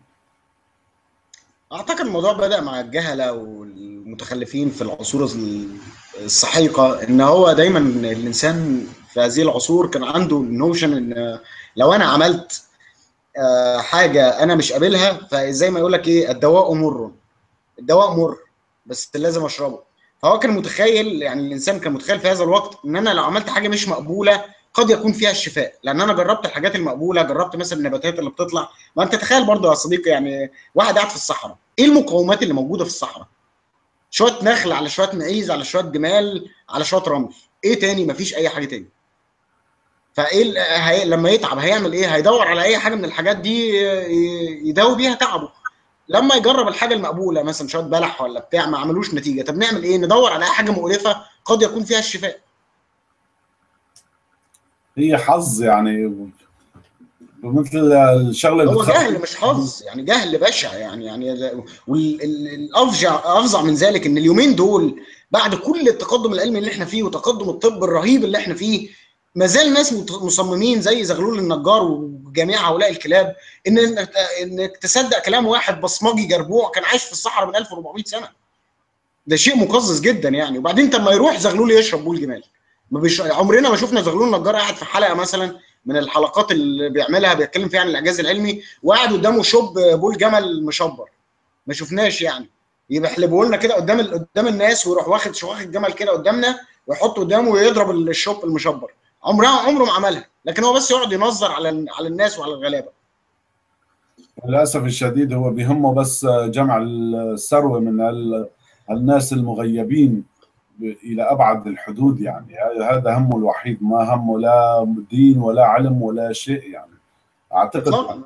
اعتقد الموضوع بدأ مع الجهله والمتخلفين في العصور السحيقه، ان هو دايما الانسان في هذه العصور كان عنده النوشن ان لو انا عملت آه، حاجه انا مش قابلها، فزي ما يقول لك ايه الدواء مر. الدواء مر بس لازم اشربه. فهو كان متخيل، يعني الانسان كان متخيل في هذا الوقت ان انا لو عملت حاجه مش مقبوله قد يكون فيها الشفاء، لان انا جربت الحاجات المقبوله، جربت مثلا النباتات اللي بتطلع. ما انت تخيل برضه يا صديقي، يعني واحد قاعد في الصحراء، ايه المقومات اللي موجوده في الصحراء؟ شويه نخل على شويه معيز على شويه جمال على شويه رمل، ايه تاني؟ مفيش اي حاجه تاني. فايه ال- هي... لما يتعب هيعمل ايه؟ هيدور على اي حاجه من الحاجات دي ي- يداوي بيها تعبه. لما يجرب الحاجه المقبوله مثلا شويه بلح ولا بتاع ما عملوش نتيجه، طب نعمل ايه؟ ندور على اي حاجه مقرفه قد يكون فيها الشفاء. هي حظ يعني. مثل الشغله اللي هو بتخاف. جهل مش حظ، يعني جهل بشع يعني يعني والافظع افظع من ذلك ان اليومين دول بعد كل التقدم العلمي اللي احنا فيه وتقدم الطب الرهيب اللي احنا فيه، ما زال ناس مصممين زي زغلول النجار وجميع هؤلاء الكلاب ان انك تصدق كلام واحد بصمجي جربوع كان عايش في الصحراء من ألف وأربعمائة سنه. ده شيء مقزز جدا يعني. وبعدين طب ما يروح زغلول يشرب بول جمال. ما بيش... عمرنا ما شفنا زغلول نجار قاعد في حلقه مثلا من الحلقات اللي بيعملها بيتكلم فيها عن الاعجاز العلمي وقاعد قدامه شوب بول جمل مشبر. ما شفناش يعني. يبقى يحلبوا لنا كده قدام ال... قدام الناس ويروح واخد شواخ الجمل كده قدامنا ويحط قدامه ويضرب الشوب المشبر. عمرها عمره ما عملها، لكن هو بس يقعد ينظر على على الناس وعلى الغلابه. للاسف الشديد هو بيهمه بس جمع الثروه من الناس المغيبين الى ابعد الحدود، يعني هذا همه الوحيد، ما همه لا دين ولا علم ولا شيء يعني اعتقد. اطلاقا.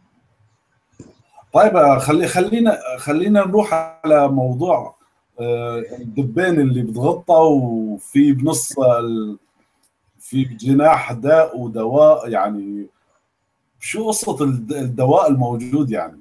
طيب خلي خلينا خلينا نروح على موضوع الدبان اللي بتغطى وفي بنص في جناح داء ودواء، يعني شو قصة الدواء الموجود يعني؟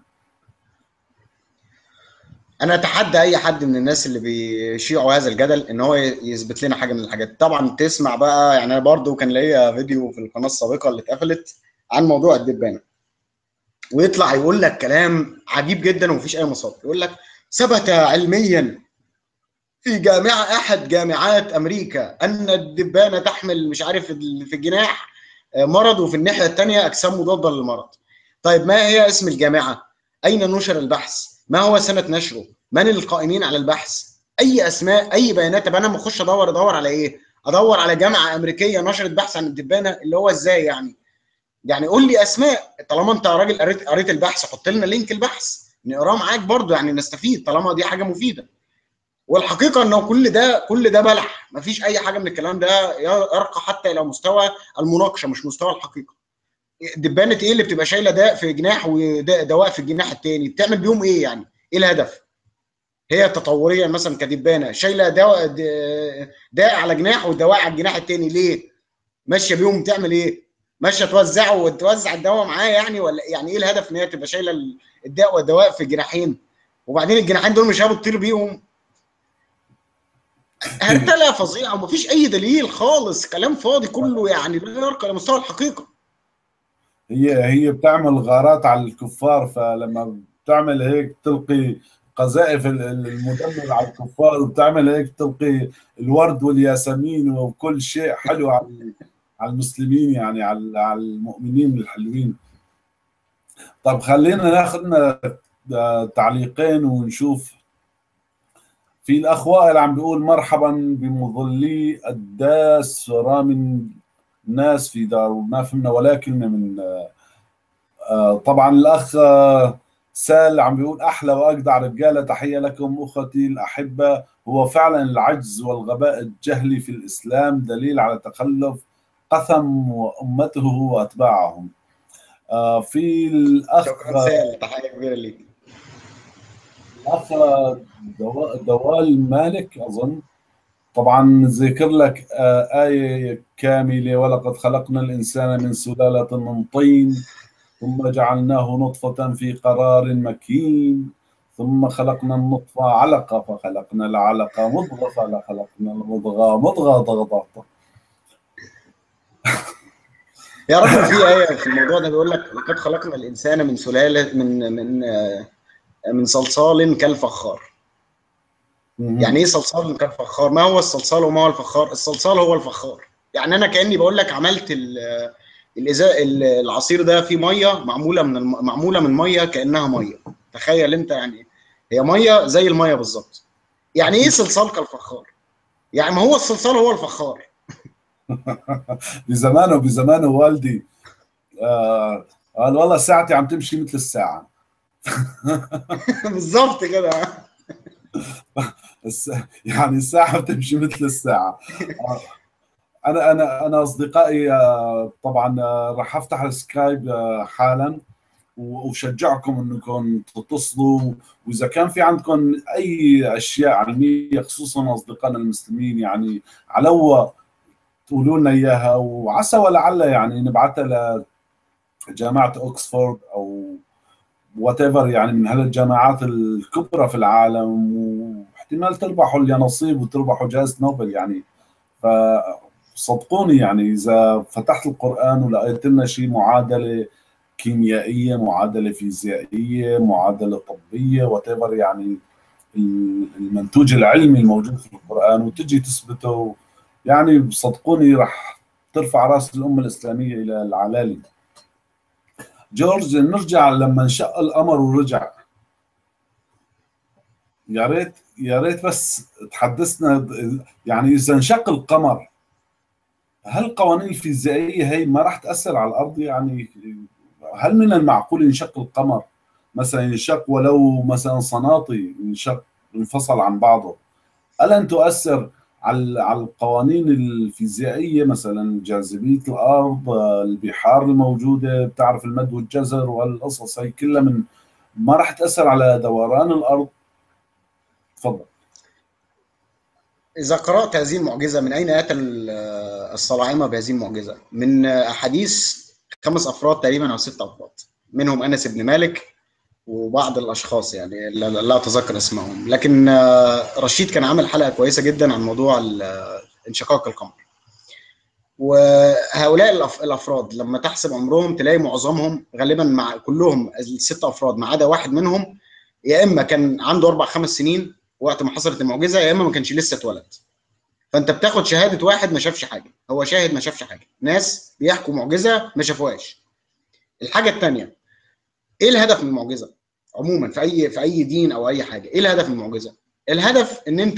انا اتحدى اي حد من الناس اللي بيشيعوا هذا الجدل ان هو يثبت لنا حاجه من الحاجات. طبعا تسمع بقى، يعني انا برضو كان ليا فيديو في القناه السابقه اللي اتقفلت عن موضوع الدبانه، ويطلع يقول لك كلام عجيب جدا ومفيش اي مصادر. يقول لك ثبت علميا في جامعه احد جامعات امريكا ان الدبانه تحمل مش عارف في الجناح مرض وفي الناحيه الثانيه اجسام مضاده للمرض. طيب ما هي اسم الجامعه؟ اين نشر البحث؟ ما هو سنه نشره؟ من القائمين على البحث؟ اي اسماء، اي بيانات. طب انا لما اخش ادور ادور على ايه؟ ادور على جامعه امريكيه نشرت بحث عن الدبانه، اللي هو ازاي يعني؟ يعني قول لي اسماء. طالما انت راجل قريت قريت البحث حط لنا لينك البحث نقراه معاك برضه، يعني نستفيد طالما دي حاجه مفيده. والحقيقه انه كل ده كل ده بلح، مفيش اي حاجه من الكلام ده يرقى حتى الى مستوى المناقشه، مش مستوى الحقيقه. دبانه ايه اللي بتبقى شايله داء في جناح ودواء في الجناح الثاني؟ بتعمل بيهم ايه يعني؟ ايه الهدف؟ هي تطوريا مثلا كدبانه شايله دواء داء على جناح ودواء على الجناح الثاني، ليه؟ ماشيه بيهم تعمل ايه؟ ماشيه توزعه وتوزع الدواء معاه يعني؟ ولا يعني ايه الهدف ان هي تبقى شايله الداء والدواء في الجناحين وبعدين الجناحين دول مش هتطير بيهم؟ هرتله فظيعه ومفيش اي دليل خالص، كلام فاضي كله يعني لا يرقى لمستوى الحقيقه. هي هي بتعمل غارات على الكفار، فلما بتعمل هيك تلقي قذائف المدمر على الكفار، وبتعمل هيك تلقي الورد والياسمين وكل شيء حلو على على المسلمين، يعني على على المؤمنين الحلوين. طب خلينا ناخذ لنا تعليقين ونشوف. في الاخ وائل عم بيقول مرحبا بمظلي الداس رامي الناس في دار، وما فهمنا ولا كلمه من آه طبعا. الاخ آه سال عم بيقول احلى واجدع رجاله، تحيه لكم اخوتي الاحبه. هو فعلا العجز والغباء الجهلي في الاسلام دليل على تخلف قثم وامته واتباعهم. آه في الاخ شكرا سال، تحيه كبيره ليك. الاخ دوال مالك اظن طبعا ذكر لك آية كاملة: ولقد خلقنا الإنسان من سلالة من طين ثم جعلناه نطفة في قرار مكين ثم خلقنا النطفة علقة فخلقنا العلقة مضغة فخلقنا المضغة مضغة ضغطة. يا راجل في آية في الموضوع ده بيقول لك لقد خلقنا الإنسان من سلالة من من من صلصال كالفخار. يعني ايه صلصال كالفخار؟ ما هو الصلصال وما هو الفخار؟ الصلصال هو الفخار. يعني انا كاني بقول لك عملت الازاء العصير ده فيه ميه معموله من الم... معموله من ميه كانها ميه. تخيل انت، يعني هي ميه زي الميه بالظبط. يعني ايه صلصال كالفخار؟ يعني ما هو الصلصال هو الفخار. بزمانه بزمانه والدي آه قال والله ساعتي عم تمشي مثل الساعه. بالظبط كده. يعني الساعه بتمشي مثل الساعه. انا انا انا اصدقائي طبعا راح افتح السكايب حالا وشجعكم انكم تتصلوا، واذا كان في عندكم اي اشياء علميه خصوصا اصدقائنا المسلمين يعني علو تقولوا لنا اياها، وعسى ولعل يعني نبعثها جامعه اوكسفورد او وات ايفر، يعني من هالجامعات الكبرى في العالم، واحتمال تربحوا اليانصيب وتربحوا جائزه نوبل يعني. فصدقوني يعني اذا فتحت القران ولقيت لنا شيء، معادله كيميائيه، معادله فيزيائيه، معادله طبيه، وات ايفر، يعني المنتوج العلمي الموجود في القرآن وتجي تثبته، يعني صدقوني راح ترفع راس الأمة الإسلامية إلى العلالي. جورج، نرجع لما انشق القمر ورجع، يا ريت يا ريت بس تحدثنا، يعني إذا انشق القمر، هل القوانين الفيزيائية هي ما راح تأثر على الأرض؟ يعني هل من المعقول ينشق القمر مثلا، ينشق ولو مثلا سناطي، ينشق ينفصل عن بعضه، ألن تؤثر على على القوانين الفيزيائية، مثلا جاذبية الأرض، البحار الموجودة، بتعرف المد والجزر والقصص هي كلها، من ما راح تأثر على دوران الأرض؟ تفضل. إذا قرأت هذه المعجزة، من أين أتى الصلاعمة بهذه المعجزة؟ من أحاديث خمس أفراد تقريبا أو ست أفراد، منهم أنس بن مالك وبعض الأشخاص يعني لا, لا أتذكر اسمائهم، لكن رشيد كان عامل حلقة كويسة جدا عن موضوع انشقاق القمر. وهؤلاء الأفراد لما تحسب عمرهم تلاقي معظمهم غالبا، مع كلهم الست أفراد ما عدا واحد منهم، يا إما كان عنده أربع خمس سنين وقت ما حصلت المعجزة، يا إما ما كانش لسه اتولد. فانت بتاخد شهاده واحد ما شافش حاجه، هو شاهد ما شافش حاجه، ناس بيحكوا معجزه ما شافوهاش. الحاجه الثانيه، ايه الهدف من المعجزه عموما في اي في اي دين او اي حاجه؟ ايه الهدف من المعجزه؟ الهدف ان انت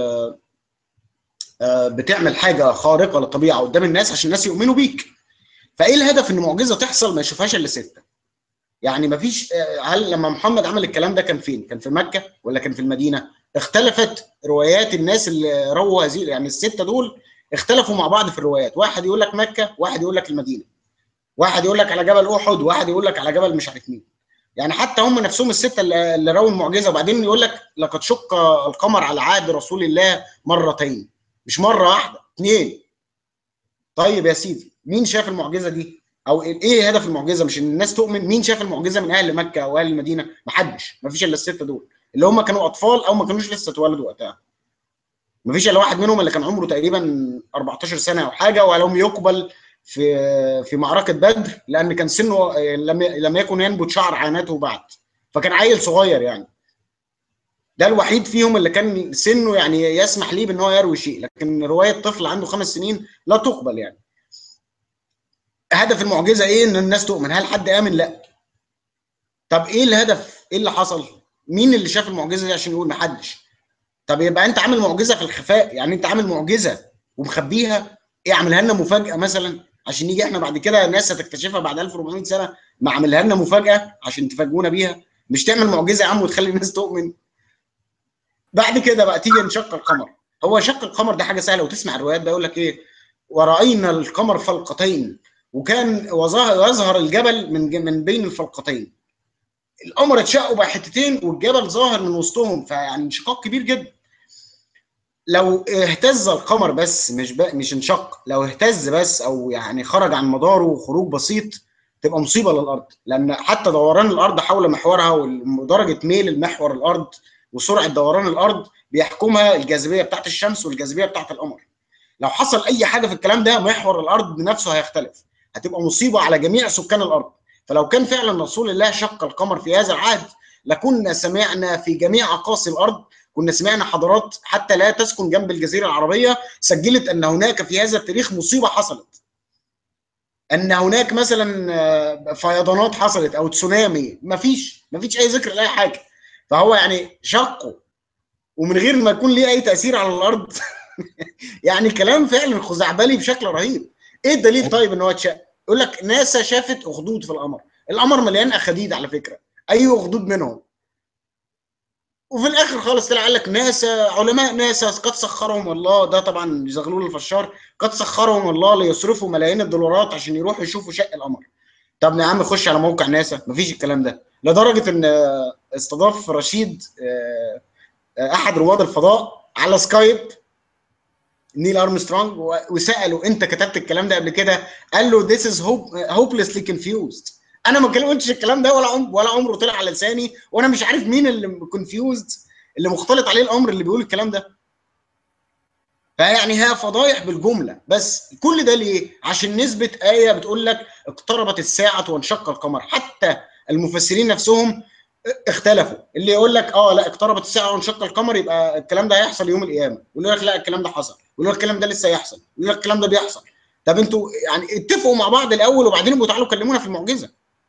بتعمل حاجه خارقه للطبيعه قدام الناس عشان الناس يؤمنوا بيك. فايه الهدف ان معجزه تحصل ما يشوفهاش الا سته؟ يعني ما فيش. هل لما محمد عمل الكلام ده كان فين؟ كان في مكه ولا كان في المدينه؟ اختلفت روايات الناس اللي رووا هذه، يعني السته دول اختلفوا مع بعض في الروايات، واحد يقول لك مكه، واحد يقول لك المدينه، واحد يقول لك على جبل احد، واحد يقول لك على جبل مش عارف مين. يعني حتى هم نفسهم السته اللي رووا المعجزه، وبعدين يقول لك لقد شق القمر على عهد رسول الله مرتين، مش مره واحده، اثنين. طيب يا سيدي، مين شاف المعجزه دي؟ او ايه هدف المعجزه؟ مش ان الناس تؤمن. مين شاف المعجزه من اهل مكه او اهل المدينه؟ محدش، مفيش الا السته دول اللي هم كانوا اطفال او ما كانوش لسه اتولدوا وقتها. مفيش الا واحد منهم اللي كان عمره تقريبا أربعتاشر سنه او حاجه، ولم يقبل في في معركه بدر لان كان سنه لم لم يكن ينبت شعر عانته بعد، فكان عيل صغير يعني. ده الوحيد فيهم اللي كان سنه يعني يسمح ليه بان هو يروي شيء، لكن روايه طفل عنده خمس سنين لا تقبل يعني. هدف المعجزه ايه؟ ان الناس تؤمن. هل حد امن؟ لا. طب ايه الهدف؟ ايه اللي حصل؟ مين اللي شاف المعجزه دي عشان يقول؟ محدش. طب يبقى انت عامل معجزه في الخفاء، يعني انت عامل معجزه ومخبيها. ايه، عاملها لنا مفاجاه مثلا عشان نيجي احنا بعد كده الناس هتكتشفها بعد ألف وأربعمائة سنه؟ ما عاملها لنا مفاجاه عشان تفاجئونا بيها؟ مش تعمل معجزه يا عم وتخلي الناس تؤمن؟ بعد كده بقى تيجي نشق القمر. هو شق القمر ده حاجه سهله، وتسمع الروايات ده يقول لك ايه؟ ورأينا القمر فلقتين، وكان ويظهر الجبل من من بين الفلقتين. القمر اتشق وبقى حتتين والجبل ظاهر من وسطهم، فيعني انشقاق كبير جدا. لو اهتز القمر بس، مش مش انشق، لو اهتز بس او يعني خرج عن مداره خروج بسيط، تبقى مصيبه للارض، لان حتى دوران الارض حول محورها ودرجه ميل المحور الارض وسرعه دوران الارض بيحكمها الجاذبيه بتاعت الشمس والجاذبيه بتاعت القمر. لو حصل اي حاجه في الكلام ده، محور الارض بنفسه هيختلف، هتبقى مصيبه على جميع سكان الارض. فلو كان فعلا رسول الله شق القمر في هذا العهد، لكنا سمعنا في جميع اقاصي الارض، كنا سمعنا حضارات حتى لا تسكن جنب الجزيره العربيه سجلت ان هناك في هذا التاريخ مصيبه حصلت، ان هناك مثلا فيضانات حصلت او تسونامي. مفيش مفيش اي ذكر لاي حاجه. فهو يعني شقه ومن غير ما يكون ليه اي تاثير على الارض. يعني كلام فعلا خزعبلي بشكل رهيب. ايه الدليل طيب ان هو اتشق؟ يقول لك ناسا شافت اخدود في القمر. القمر مليان اخاديد على فكره، اي اخدود منهم. وفي الاخر خالص طلع قال لك ناسا، علماء ناسا قد سخرهم الله، ده طبعا زغلول الفشار، قد سخرهم الله ليصرفوا ملايين الدولارات عشان يروحوا يشوفوا شق القمر. طب يا عم خش على موقع ناسا، مفيش الكلام ده. لدرجه ان استضاف رشيد احد رواد الفضاء على سكايب نيل ارمسترونج وساله انت كتبت الكلام ده قبل كده؟ قال له this is hope, hopelessly confused. انا ما كلمتش الكلام ده ولا عمر ولا عمره طلع على لساني، وانا مش عارف مين اللي كونفيوزد اللي مختلط عليه الامر اللي بيقول الكلام ده. فيعني هي فضايح بالجمله. بس كل ده ليه؟ عشان نثبت ايه بتقول لك اقتربت الساعه وانشق القمر. حتى المفسرين نفسهم اختلفوا، اللي يقول لك اه لا اقتربت الساعه وانشق القمر يبقى الكلام ده هيحصل يوم القيامه، واللي يقول لك لا الكلام ده حصل، واللي يقول لك الكلام ده لسه هيحصل، واللي يقول لك الكلام ده بيحصل. طب انتوا يعني اتفقوا مع بعض الاول وبعدين ابقوا تعالوا كلمونا في المعجزه.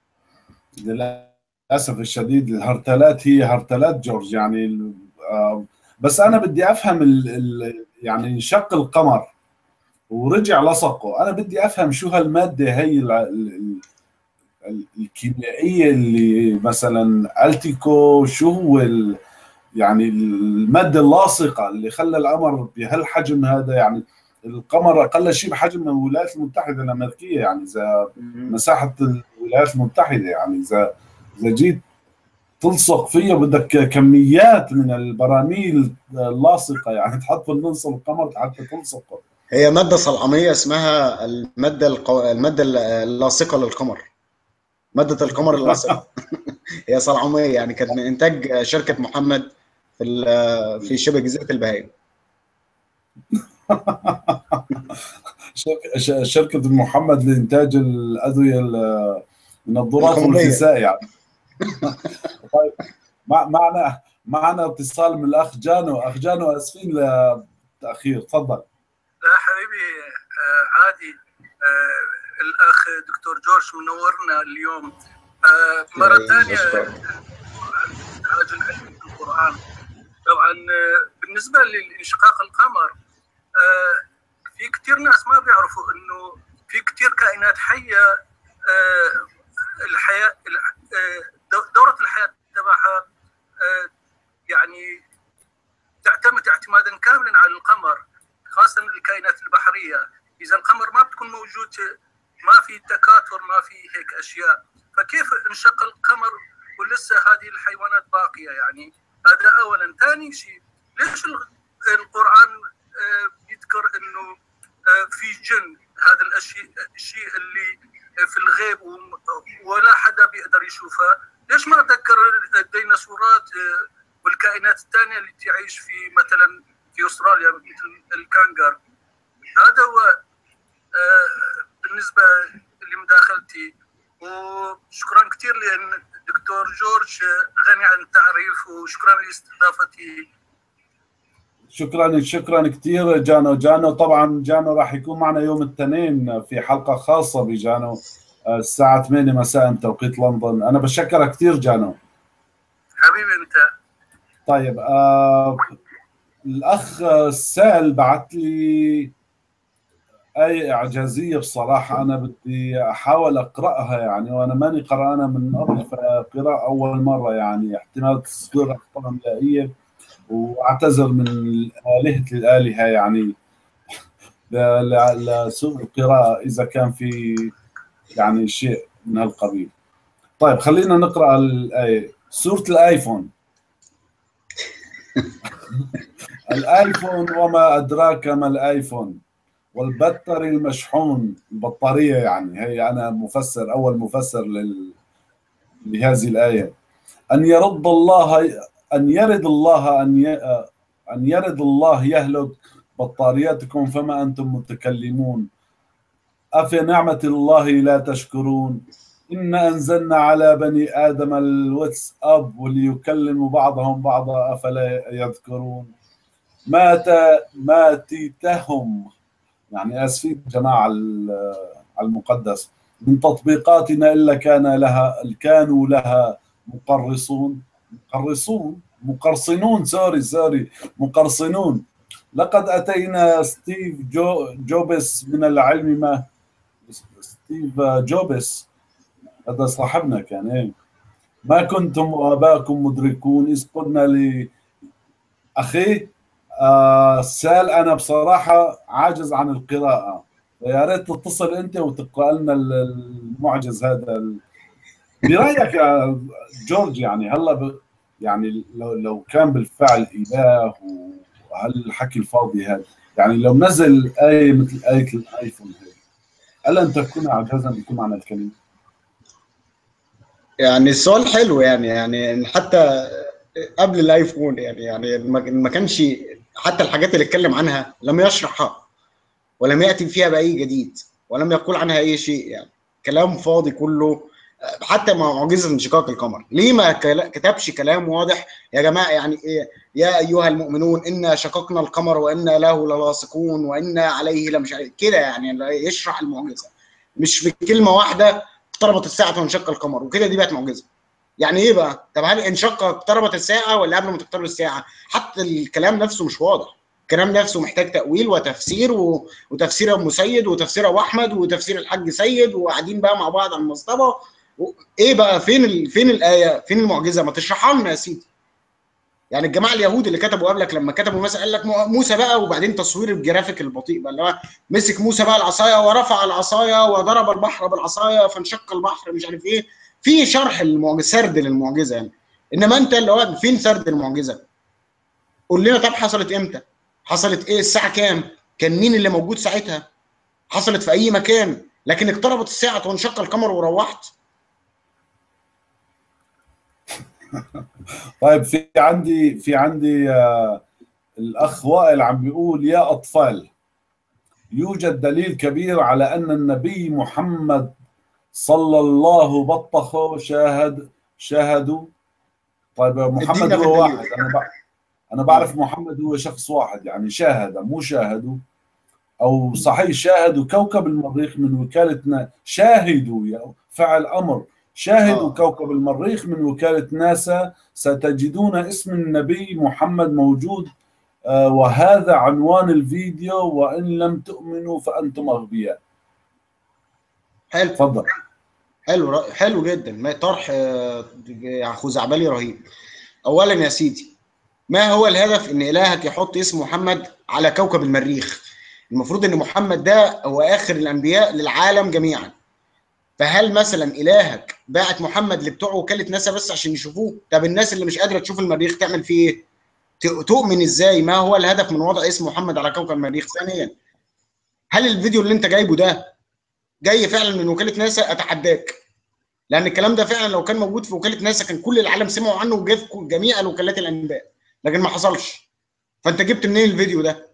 للاسف الشديد الهرتلات هي هرتلات جورج يعني. آه بس انا بدي افهم ال ال يعني انشق القمر ورجع لصقه. انا بدي افهم شو هالماده هي ال ال ال الكيميائيه اللي مثلا التيكو، شو هو ال يعني الماده اللاصقه اللي خلى القمر بهالحجم هذا. يعني القمر اقل شيء بحجم من الولايات المتحده الامريكيه، يعني اذا مساحه الولايات المتحده، يعني اذا اذا جيت تلصق فيه بدك كميات من البراميل اللاصقه، يعني تحط في النص القمر حتى تلصقه. هي ماده صلعميه اسمها الماده القو... الماده اللاصقه للقمر، ماده القمر اللاصقه. هي صلعميه، يعني كانت من انتاج شركه محمد في في شبه جزيره البهائم. شركه محمد لانتاج الادويه المنظرات والكساء يعني. طيب معنا معنا اتصال من الاخ جانو. اخ جانو اسفين للتاخير، تفضل. لا حبيبي آه عادي. آه الاخ دكتور جورج منورنا اليوم. آه مره ثانيه العلاج العلمي في القران. طبعا بالنسبه لانشقاق القمر، آه في كثير ناس ما بيعرفوا انه في كثير كائنات حيه آه الحياه دوره الحياه تبعها آه يعني تعتمد اعتمادا كاملا على القمر، خاصه الكائنات البحريه. اذا القمر ما بتكون موجود ما في تكاثر، ما في هيك اشياء، فكيف انشق القمر ولسه هذه الحيوانات باقيه؟ يعني هذا اولا. ثاني شيء، ليش القران بيذكر انه في جن؟ هذا الشيء الشيء اللي في الغيب ولا حدا بيقدر يشوفها. ليش ما ذكر الديناصورات والكائنات الثانيه اللي تعيش في مثلا في استراليا مثل الكانجر؟ هذا هو بالنسبه لمداخلتي. وشكرا كثير لان دكتور جورج غني عن التعريف، وشكرا لاستضافتي. شكرا شكرا كثير جانو. جانو طبعا جانو راح يكون معنا يوم الاثنين في حلقه خاصه بجانو الساعه ثمانية مساء توقيت لندن. انا بشكرك كثير جانو حبيبي انت. طيب آه الاخ سال بعث لي آية إعجازية بصراحة. أنا بدي أحاول أقرأها يعني، وأنا ماني قرأنا من قبل، فقراءة أول مرة يعني احتمال تصير أخطاء إملائية، وأعتذر من آلهة الآلهة يعني لسوء القراءة إذا كان في يعني شيء من هالقبيل. طيب خلينا نقرأ الآية. سورة الآيفون. الآيفون وما أدراك ما الآيفون والبطاري المشحون. البطارية يعني هي أنا مفسر أول مفسر لل... لهذه الآية. أن يرد الله أن يرد الله أن ي... أن يرد الله يهلك بطارياتكم فما أنتم متكلمون. أفي نعمة الله لا تشكرون. إن أنزلنا على بني آدم الواتساب وليكلموا بعضهم بعضا أفلا يذكرون. مات ماتتهم يعني اسفين جماعه المقدس من تطبيقاتنا الا كان لها كانوا لها مقرصون مقرصون مقرصنون سوري سوري مقرصنون. لقد اتينا ستيف جو جوبس من العلم ما ستيف جوبس هذا صاحبنا كان ايه ما كنتم واباكم مدركون اذ قلنا لاخي آه سال. انا بصراحه عاجز عن القراءه، يا ريت تتصل انت وتقرا لنا المعجز هذا. برايك يا جورج يعني هلا ب... يعني لو لو كان بالفعل اله وهالحكي الفاضي هذا، يعني لو نزل آية مثل آية الآيفون هي، ألا أن تكون عجزا بكل معنى الكلمة؟ يعني السؤال حلو، يعني يعني حتى قبل الايفون، يعني يعني ما ما كانش حتى الحاجات اللي اتكلم عنها لم يشرحها ولم ياتي فيها باي جديد ولم يقول عنها اي شيء، يعني كلام فاضي كله. حتى مع معجزه انشقاق القمر ليه ما كتبش كلام واضح يا جماعه؟ يعني ايه يا ايها المؤمنون انا شققنا القمر وانا له للاصقون وانا عليه لمش عارف كده، يعني يشرح المعجزه مش في كلمه واحده اقتربت الساعه وانشق القمر وكده دي بقت معجزه. يعني ايه بقى؟ طب هل انشق اقتربت الساعه ولا قبل ما تقترب الساعه؟ حتى الكلام نفسه مش واضح، الكلام نفسه محتاج تاويل وتفسير و... وتفسير ابو سيد وتفسير ابو احمد وتفسير الحاج سيد وقاعدين بقى مع بعض على المصطبه و... ايه بقى؟ فين ال... فين الايه؟ فين المعجزه؟ ما تشرحها لنا يا سيدي. يعني الجماعه اليهود اللي كتبوا قبلك لما كتبوا مثلا قال لك موسى بقى، وبعدين تصوير الجرافيك البطيء بقى اللي هو مسك موسى بقى العصايه ورفع العصايه وضرب البحر بالعصايه فانشق البحر مش عارف ايه، في شرح المعجزه، سرد للمعجزه يعني. انما انت اللي هو فين سرد المعجزه؟ قول لنا طب حصلت امتى؟ حصلت ايه؟ الساعه كام؟ كان مين اللي موجود ساعتها؟ حصلت في اي مكان؟ لكن اقتربت الساعه وانشق القمر وروحت. طيب في عندي في عندي آه الأخ وائل عم بيقول يا أطفال، يوجد دليل كبير على أن النبي محمد صلى الله بطخه شاهد شاهدوا. طيب محمد ادينا في هو الدليل. واحد، أنا بعرف أنا بعرف محمد هو شخص واحد، يعني شاهد مو شاهدوا، أو صحيح شاهدوا كوكب المريخ من وكالة، شاهدوا يعني فعل أمر، شاهدوا اه كوكب المريخ من وكالة ناسا، ستجدون اسم النبي محمد موجود، آه وهذا عنوان الفيديو، وإن لم تؤمنوا فأنتم أغبياء. حلو تفضل. حلو حلو جدا، ما طرح آه، خزعبلي رهيب. اولا يا سيدي، ما هو الهدف ان الهك يحط اسم محمد على كوكب المريخ؟ المفروض ان محمد ده هو اخر الانبياء للعالم جميعا، فهل مثلا الهك باعت محمد لبتوع وكاله ناسا بس عشان يشوفوه؟ طب الناس اللي مش قادره تشوف المريخ تعمل فيه ايه؟ تؤمن ازاي؟ ما هو الهدف من وضع اسم محمد على كوكب المريخ؟ ثانيا، هل الفيديو اللي انت جايبه ده جاي فعلا من وكاله ناسا؟ اتحداك، لان الكلام ده فعلا لو كان موجود في وكاله ناسا كان كل العالم سمعوا عنه وجه في جميع الوكالات الانباء، لكن ما حصلش. فانت جبت منين الفيديو ده؟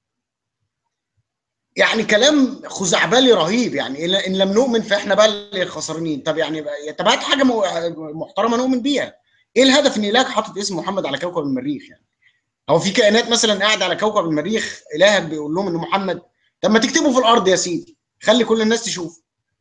يعني كلام خزعبلي رهيب، يعني ان لم نؤمن فاحنا بقى اللي خسرانين. طب يعني طب هات حاجه محترمه نؤمن بيها. ايه الهدف ان الهك حاطط اسم محمد على كوكب المريخ؟ يعني هو في كائنات مثلا قاعده على كوكب المريخ الهك بيقول لهم ان محمد؟ طب ما تكتبه في الارض يا سيدي، خلي كل الناس تشوف.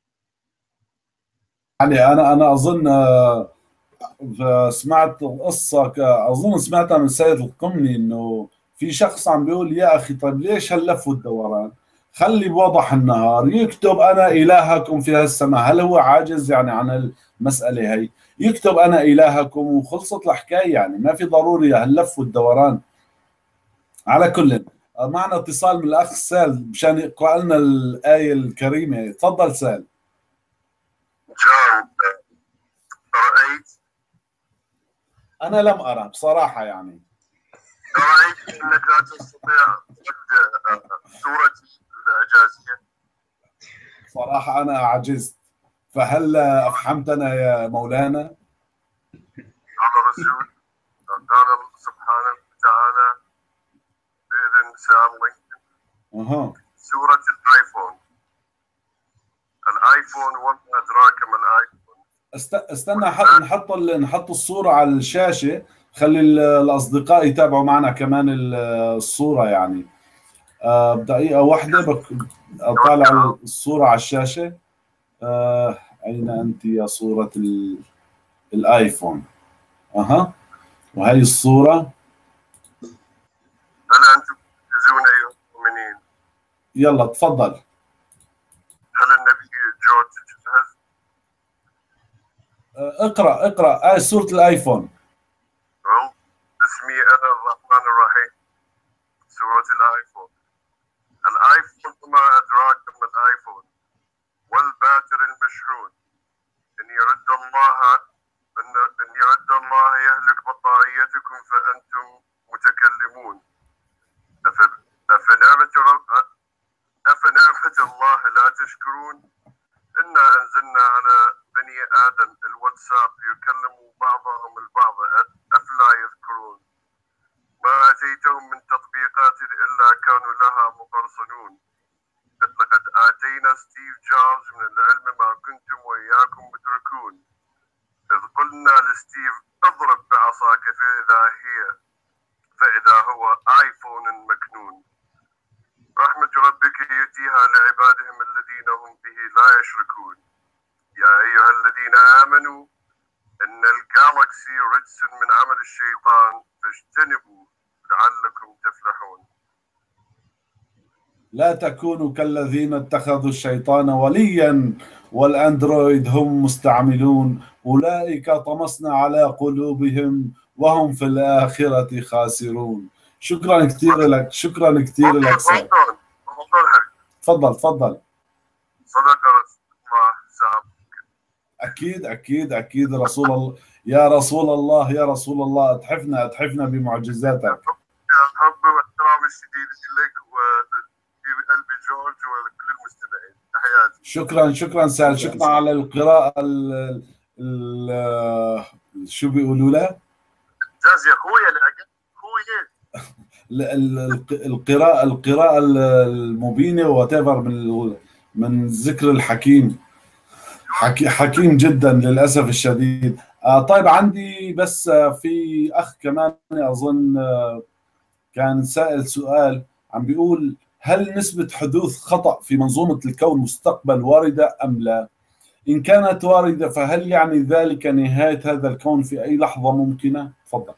يعني أنا أنا أظن آه، سمعت قصة، أظن سمعتها من سيد القمني، إنه في شخص عم بيقول يا أخي طيب ليش هاللف والدوران؟ خلي بوضح النهار يكتب أنا إلهكم في هالسماء. هل هو عاجز يعني عن المسألة هي؟ يكتب أنا إلهكم وخلصت الحكاية، يعني ما في ضروري هاللف والدوران. على كل، معنا اتصال من الأخ سال مشان يقرأ لنا الآية الكريمة. تفضل سال. جان، رأيت أنا لم أرى بصراحة، يعني رأيت أنك لا تستطيع رد سورة الإعجازية. صراحة أنا عجزت، فهل أفحمتنا يا مولانا؟ على رسول قال سبحانه وتعالى بإذن سام لينكولن أها سورة الآيفون. الآيفون وما أدراك ما الآيفون. است... استنى ح- نحط ال... نحط الصورة على الشاشة، خلي ال- الأصدقاء يتابعوا معنا كمان ال- الصورة يعني. آه، بدقيقة واحدة بك... أطالع الصورة على الشاشة. آه، أين أنت يا صورة ال... الآيفون؟ أها، وهي الصورة. هل أنتم تجهزون أيها المؤمنين؟ يلا تفضل. هل النبي جورج جهز؟ آه، اقرأ اقرأ آه سورة الآيفون. بسم الله الرحمن الرحيم. سورة الآيفون. الآيفون وما أدراك ما الآيفون والباتر المشحون. إن يرد الله إن إن يرد الله يهلك بطاريتكم فأنتم متكلمون. أف- أفنعمة تشكرون. إنا أنزلنا على بني آدم الواتساب يكلموا بعضهم البعض أفلا يذكرون. ما آتيتهم من تطبيقات إلا كانوا لها مقرصنون. لقد آتينا ستيف جوبز من العلم ما كنتم وإياكم مدركون. إذ قلنا لستيف اضرب بعصاك فإذا هي فإذا هو آيفون مكنون. رحمة ربك يؤتيها لعبادهم الذين هم به لا يشركون. يا أيها الذين آمنوا إن الجالكسي رجس من عمل الشيطان فاجتنبوه لعلكم تفلحون. لا تكونوا كالذين اتخذوا الشيطان وليا والأندرويد هم مستعملون أولئك طمسنا على قلوبهم وهم في الآخرة خاسرون. شكرا كثير لك، شكرا كثير لك سعد. تفضل تفضل. صدق الله سعد. أكيد أكيد أكيد رسول الله، يا رسول الله يا رسول الله، أتحفنا أتحفنا بمعجزاتك. حب واحترامي الشديد لك وفي قلبي جورج ولكل المستمعين. تحياتي. شكرا شكرا سعد، شكرا على القراءة ال ال شو بيقولوا لها؟ جاز يا اخويا اخويا القراءة القراءة المبينة وتابر من من ذكر الحكيم. حكي حكيم جدا للأسف الشديد. آه طيب عندي بس آه في أخ كمان أظن آه كان سائل سؤال عم بيقول هل نسبة حدوث خطأ في منظومة الكون مستقبل واردة أم لا؟ إن كانت واردة فهل يعني ذلك نهاية هذا الكون في أي لحظة ممكنة؟ تفضل.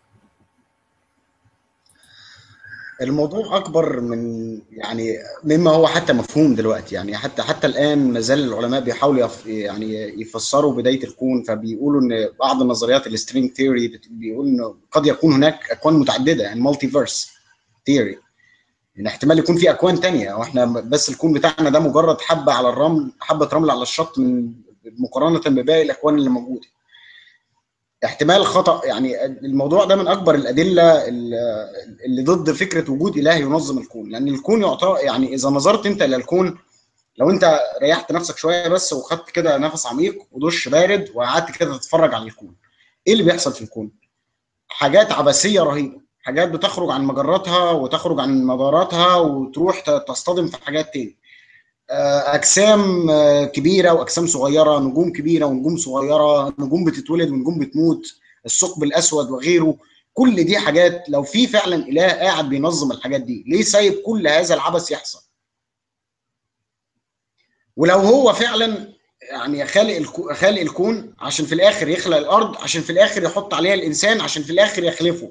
الموضوع اكبر من يعني مما هو حتى مفهوم دلوقتي. يعني حتى حتى الان ما زال العلماء بيحاولوا يف يعني يفسروا بدايه الكون، فبيقولوا ان بعض النظريات السترينج ثيوري بيقول انه قد يكون هناك اكوان متعدده، يعني مالتي فيرس ثيوري، ان احتمال يكون في اكوان ثانيه واحنا بس الكون بتاعنا ده مجرد حبه على الرمل، حبه رمل على الشط من مقارنه بباقي الاكوان اللي موجوده. احتمال خطأ، يعني الموضوع ده من اكبر الادله اللي ضد فكره وجود اله ينظم الكون، لان الكون يعطى يعني اذا نظرت انت الى الكون، لو انت ريحت نفسك شويه بس وخدت كده نفس عميق ودش بارد وقعدت كده تتفرج على الكون، ايه اللي بيحصل في الكون؟ حاجات عبثيه رهيبه، حاجات بتخرج عن مجراتها وتخرج عن مداراتها وتروح تصطدم في حاجات تاني. اجسام كبيره واجسام صغيره، نجوم كبيره ونجوم صغيره، نجوم بتتولد ونجوم بتموت، الثقب الاسود وغيره. كل دي حاجات لو في فعلا اله قاعد بينظم الحاجات دي، ليه سايب كل هذا العبث يحصل؟ ولو هو فعلا يعني خالق خالق الكون عشان في الاخر يخلق الارض، عشان في الاخر يحط عليها الانسان، عشان في الاخر يخلفه،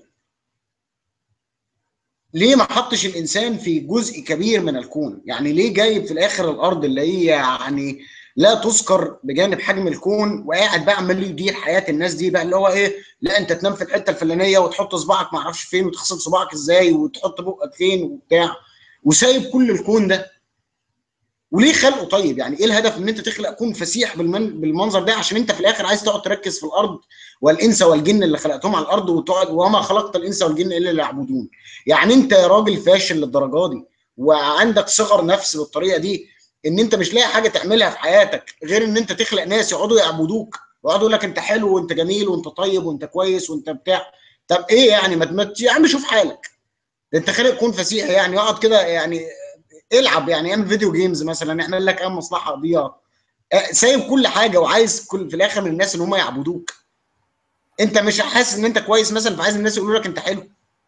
ليه ما حطش الانسان في جزء كبير من الكون؟ يعني ليه جايب في الاخر الارض اللي هي يعني لا تذكر بجانب حجم الكون، وقاعد بقى عمال يدير حياه الناس دي بقى اللي هو ايه، لا انت تنام في الحته الفلانيه وتحط صباعك ما اعرفش فين وتغسل صباعك ازاي وتحط بقك فين وبتاع، وسايب كل الكون ده. وليه خلقه طيب؟ يعني ايه الهدف ان انت تخلق كون فسيح بالمن... بالمنظر ده، عشان انت في الاخر عايز تقعد تركز في الارض والانس والجن اللي خلقتهم على الارض وتقعد وما خلقت الانس والجن الا ليعبدون؟ يعني انت يا راجل فاشل للدرجه دي وعندك صغر نفس بالطريقه دي ان انت مش لاقي حاجه تعملها في حياتك غير ان انت تخلق ناس يقعدوا يعبدوك ويقعدوا يقول لك انت حلو وانت جميل وانت طيب وانت كويس وانت بتاع. طب ايه يعني؟ ما تمت يا عم، شوف حالك. ده انت خالق كون فسيح، يعني اقعد كده يعني العب، يعني اعمل فيديو جيمز مثلا، اعمل لك اهم مصلحه قضيها، سايب كل حاجه وعايز كل في الاخر من الناس ان هم يعبدوك. انت مش حاسس ان انت كويس مثلا فعايز الناس يقولوا لك انت حلو؟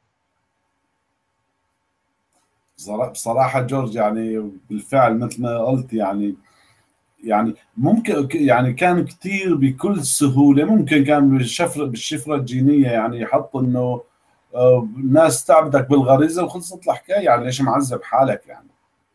بصراحه جورج يعني بالفعل مثل ما قلت، يعني يعني ممكن يعني كان كثير بكل سهوله ممكن كان بالشفره بالشفره الجينيه يعني يحط انه الناس تعبدك بالغريزه وخلصت الحكايه، يعني ليش معذب حالك يعني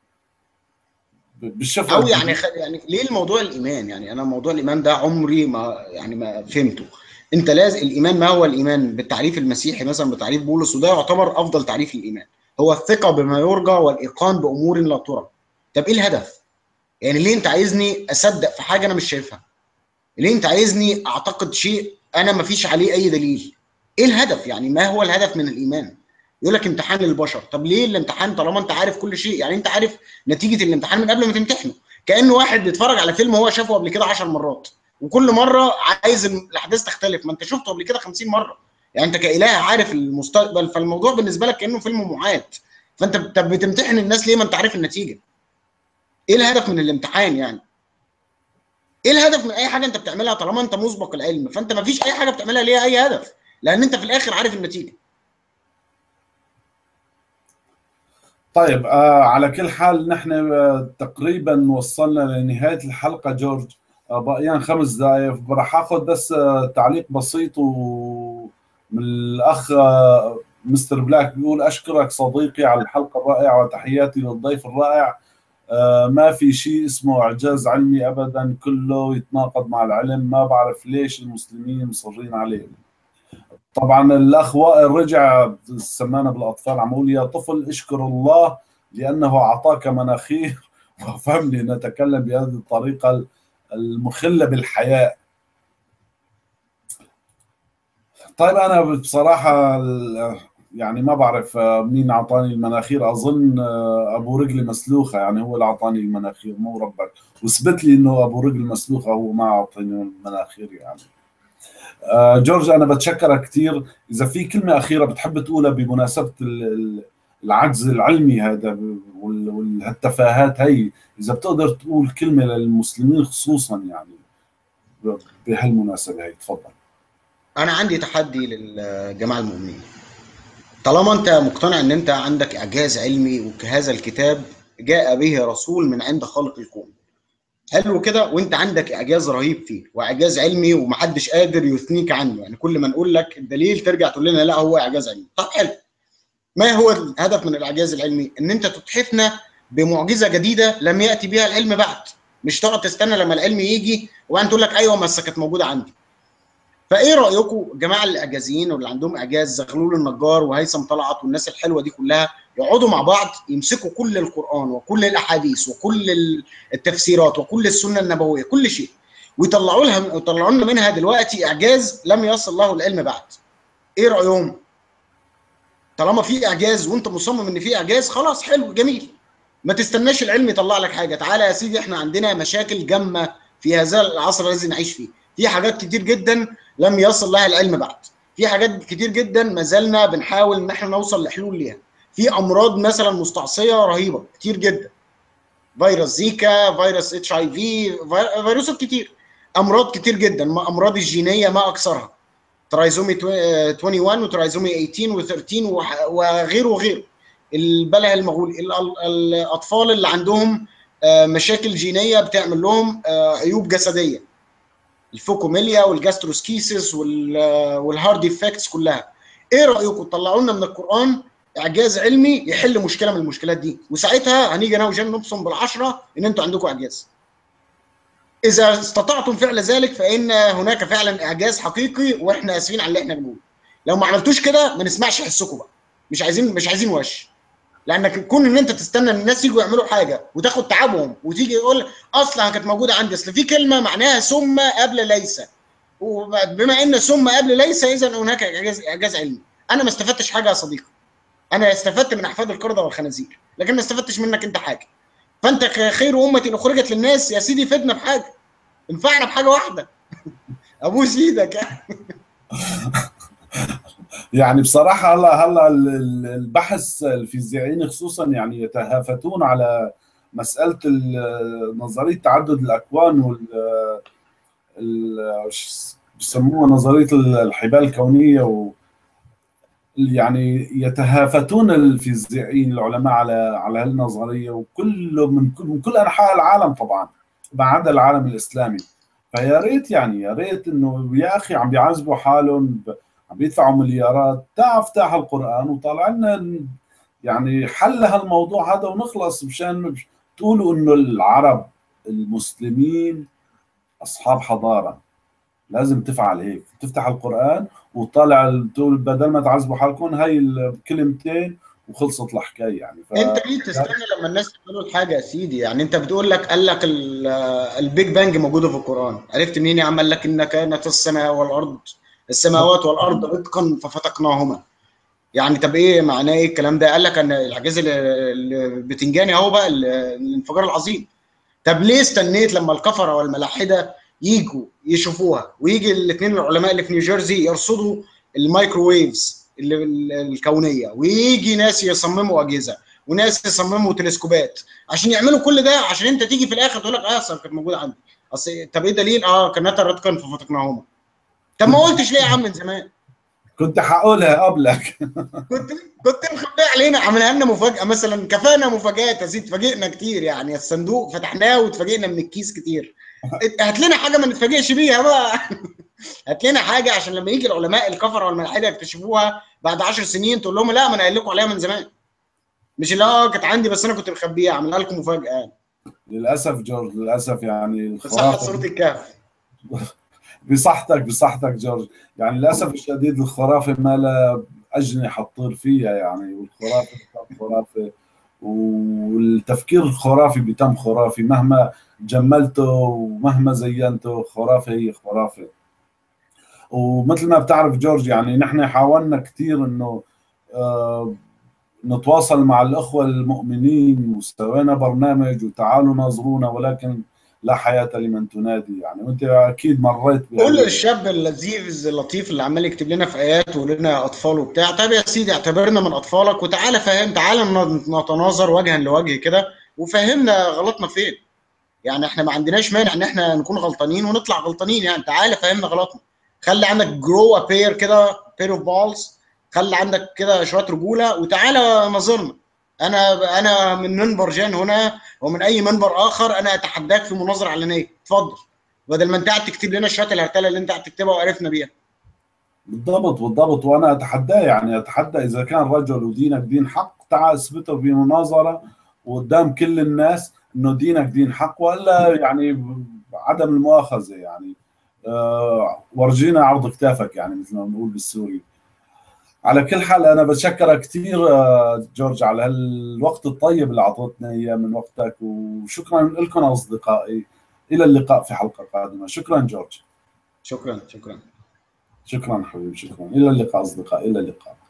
بالشفره او يعني خ... يعني ليه الموضوع الايمان؟ يعني انا موضوع الايمان ده عمري ما يعني ما فهمته. انت لازم الايمان، ما هو الايمان بالتعريف المسيحي مثلا بتعريف بولس، وده يعتبر افضل تعريف للايمان، هو الثقه بما يرجى والايقان بامور لا ترى. طب ايه الهدف؟ يعني ليه انت عايزني اصدق في حاجه انا مش شايفها؟ ليه انت عايزني اعتقد شيء انا ما فيش عليه اي دليل؟ ايه الهدف؟ يعني ما هو الهدف من الايمان؟ يقول لك امتحان للبشر. طب ليه الامتحان طالما انت عارف كل شيء؟ يعني انت عارف نتيجه الامتحان من قبل ما تمتحنه، كانه واحد بيتفرج على فيلم هو شافه قبل كده عشر مرات، وكل مره عايز الاحداث تختلف، ما انت شفته قبل كده خمسين مره، يعني انت كاله عارف المستقبل، فالموضوع بالنسبه لك كانه فيلم معاد. فانت بتمتحن الناس ليه ما انت عارف النتيجه؟ ايه الهدف من الامتحان يعني؟ ايه الهدف من اي حاجه انت بتعملها طالما انت مسبق العلم؟ فانت ما فيش اي حاجه بتعملها ليها اي هدف، لان انت في الاخر عارف النتيجه. طيب آه على كل حال نحن آه تقريبا وصلنا لنهايه الحلقه جورج، آه بقيان خمس دقائق، راح اخذ بس آه تعليق بسيط و من الاخ آه مستر بلاك، بيقول اشكرك صديقي على الحلقه الرائعه وتحياتي للضيف الرائع. آه ما في شيء اسمه اعجاز علمي ابدا، كله يتناقض مع العلم، ما بعرف ليش المسلمين مصرين عليه. طبعا الاخ وائل رجع سمانا بالاطفال، عم يقول يا طفل اشكر الله لانه اعطاك مناخير وفهمني نتكلم بهذه الطريقه المخله بالحياء. طيب انا بصراحه يعني ما بعرف مين اعطاني المناخير، اظن ابو رجل مسلوخه، يعني هو اللي اعطاني المناخير مو ربك، واثبت لي انه ابو رجل مسلوخه هو ما اعطاني المناخير يعني. آه جورج انا بتشكرك كثير، اذا في كلمه اخيره بتحب تقولها بمناسبه العجز العلمي هذا والتفاهات هي، اذا بتقدر تقول كلمه للمسلمين خصوصا يعني بهالمناسبه هي، تفضل. انا عندي تحدي للجماعه المؤمنين، طالما انت مقتنع ان انت عندك اعجاز علمي وهذا الكتاب جاء به رسول من عند خالق الكون، حلو كده، وانت عندك اعجاز رهيب فيه واعجاز علمي ومحدش قادر يثنيك عنه، يعني كل ما نقول لك الدليل ترجع تقول لنا لا هو اعجاز علمي. طب حلو، ما هو الهدف من الاعجاز العلمي؟ ان انت تتحفنا بمعجزه جديده لم ياتي بها العلم بعد، مش تقعد تستنى لما العلم يجي وبعدين تقول لك ايوه ما كانت موجوده عندي. فايه رايكم الجماعه الاعجازيين واللي عندهم اعجاز، زغلول النجار وهيثم طلعت والناس الحلوه دي كلها، يقعدوا مع بعض يمسكوا كل القران وكل الاحاديث وكل التفسيرات وكل السنه النبويه كل شيء، ويطلعوا لها ويطلعوا لنا منها دلوقتي اعجاز لم يصل له العلم بعد. ايه رايهم؟ طالما في اعجاز وانت مصمم ان في اعجاز، خلاص حلو جميل، ما تستناش العلم يطلع لك حاجه. تعالى يا سيدي، احنا عندنا مشاكل جمه في هذا العصر الذي نعيش فيه، في حاجات كتير جدا لم يصل لها العلم بعد، في حاجات كتير جدا ما زلنا بنحاول ان احنا نوصل لحلول ليها، في امراض مثلا مستعصيه رهيبه كتير جدا، فيروس زيكا، فيروس اتش اي في، فيروسات كتير، امراض كتير جدا، امراض الجينيه ما اكثرها، ترايزومي واحد وعشرين وترايزومي ثمانية عشر و13 وغيره وغيره، البلع المغولي، الاطفال اللي عندهم مشاكل جينيه بتعمل لهم عيوب جسديه، الفوكوميليا والجاستروسكيسس والهارد افكتس كلها. ايه رايكم تطلعوا لنا من القران اعجاز علمي يحل مشكله من المشكلات دي، وساعتها هنيجي انا وجان نبصم بالعشره ان انتوا عندكم اعجاز. اذا استطعتم فعل ذلك فان هناك فعلا اعجاز حقيقي، واحنا اسفين على اللي احنا بنقوله. لو ما عملتوش كده ما نسمعش حسكم بقى، مش عايزين مش عايزين وش، لانك كون ان انت تستنى ان الناس يجوا يعملوا حاجه وتاخد تعبهم وتيجي يقول اصلا كانت موجوده عندي، اصل في كلمه معناها ثم قبل ليس، وبما ان ثم قبل ليس اذا هناك اعجاز اعجاز علمي. انا ما استفدتش حاجه يا صديقي، انا استفدت من احفاد القرده والخنازير، لكن ما استفدتش منك انت حاجه. فانت خير امه اخرجت للناس، يا سيدي فدنا بحاجه، انفعنا بحاجه واحده ابوس ايدك يعني بصراحه هلا هلا البحث الفيزيائيين خصوصا يعني يتهافتون على مساله نظريه تعدد الاكوان وال بيسموها نظريه الحبال الكونيه، و يعني يتهافتون الفيزيائيين العلماء على على هالنظريه، وكله من كل من كل انحاء العالم طبعا ما عدا العالم الاسلامي. فيا ريت يعني يا ريت انه يا اخي عم بيعذبوا حالهم، عم بيدفعوا مليارات، تعال افتح القران وطلع لنا يعني حل هالموضوع هذا ونخلص، مشان تقولوا انه العرب المسلمين اصحاب حضاره. لازم تفعل هيك، تفتح القرآن وطالع تقول بدل ما تعذبوا حالكم هاي الكلمتين وخلصت الحكايه يعني. ف... انت ليه تستنى لما الناس تقول الحاجه يا سيدي؟ يعني انت بتقول لك قال لك البيج بانج موجوده في القرآن، عرفت منين يا عم؟ قال لك ان كانت السماء والارض السماوات والارض رتقا ففتقناهما. يعني طب ايه معناه ايه الكلام ده؟ قال لك ان الاعجاز البتنجاني اهو بقى الانفجار العظيم، طب ليه استنيت لما الكفره والملاحده يجوا يشوفوها، ويجي الاثنين العلماء اللي في نيوجيرسي يرصدوا الميكروويفز اللي الكونيه، ويجي ناس يصمموا اجهزه وناس يصمموا تلسكوبات عشان يعملوا كل ده، عشان انت تيجي في الاخر تقول لك اه اصل كانت موجوده عندي، اصل طب ايه دليل؟ اه كانت رتقا ففتقناهما. طب ما قلتش ليه يا عم من زمان؟ كنت هقولها قبلك. كنت كنت مخبي علينا، عملها لنا مفاجاه مثلا، كفانا مفاجات يا سيدي، اتفاجئنا كتير يعني، الصندوق فتحناه واتفاجئنا من الكيس كتير. هات لنا حاجه ما نتفاجئش بيها بقى. هات لنا حاجه عشان لما يجي العلماء الكفره والملحده يكتشفوها بعد عشر سنين تقول لهم لا ما انا قايل لكم عليها من زمان، مش اللي اه كانت عندي بس انا كنت مخبيها، عاملها لكم مفاجاه يعني. للاسف جورج، للاسف يعني بصحة الخرافه صوره الكهف. بصحتك بصحتك جورج، يعني للاسف الشديد الخرافه ما لها اجنحه تطير فيها يعني، والخرافه بتم خرافه، والتفكير الخرافي بيتم خرافي، مهما جملته ومهما زينته خرافه هي خرافه. ومثل ما بتعرف جورج يعني نحن حاولنا كثير انه آه نتواصل مع الأخوة المؤمنين، وسوينا برنامج وتعالوا ناظرونا، ولكن لا حياة لمن تنادي يعني، وانت اكيد مريت قول بهال. للشاب اللذيذ اللطيف اللي عمال يكتب لنا في ايات ويقول لنا اطفال وبتاع، طب يا سيدي اعتبرنا من اطفالك وتعالى فهم، تعالى نتناظر وجها لوجه كده وفهمنا غلطنا فين. يعني احنا ما عندناش مانع ان احنا نكون غلطانين ونطلع غلطانين، يعني تعالى فهمنا غلطنا. خلي عندك جرو ا بير كده، بير اوف بالز، خلي عندك كده شويه رجوله وتعالى ناظرنا. انا انا من منبر جان هنا ومن اي منبر اخر انا اتحداك في مناظره علنيه، اتفضل، بدل ما انت قاعد تكتب لنا شويه الهرتله اللي انت قاعد تكتبها وعرفنا بيها. بالضبط بالضبط، وانا اتحداه يعني، اتحدى اذا كان رجل ودينك دين حق تعال اثبته بمناظره وقدام كل الناس انه دينك دين حق، ولا يعني عدم المؤاخذه يعني، آه ورجينا عرض كتافك يعني مثل ما بنقول بالسوري. على كل حال انا بتشكرك كثير جورج على هالوقت الطيب اللي اعطيتنا اياه من وقتك، وشكرا لكم اصدقائي، الى اللقاء في حلقه قادمه. شكرا جورج. شكرا شكرا شكرا حبيبي، شكرا، الى اللقاء اصدقائي، الى اللقاء.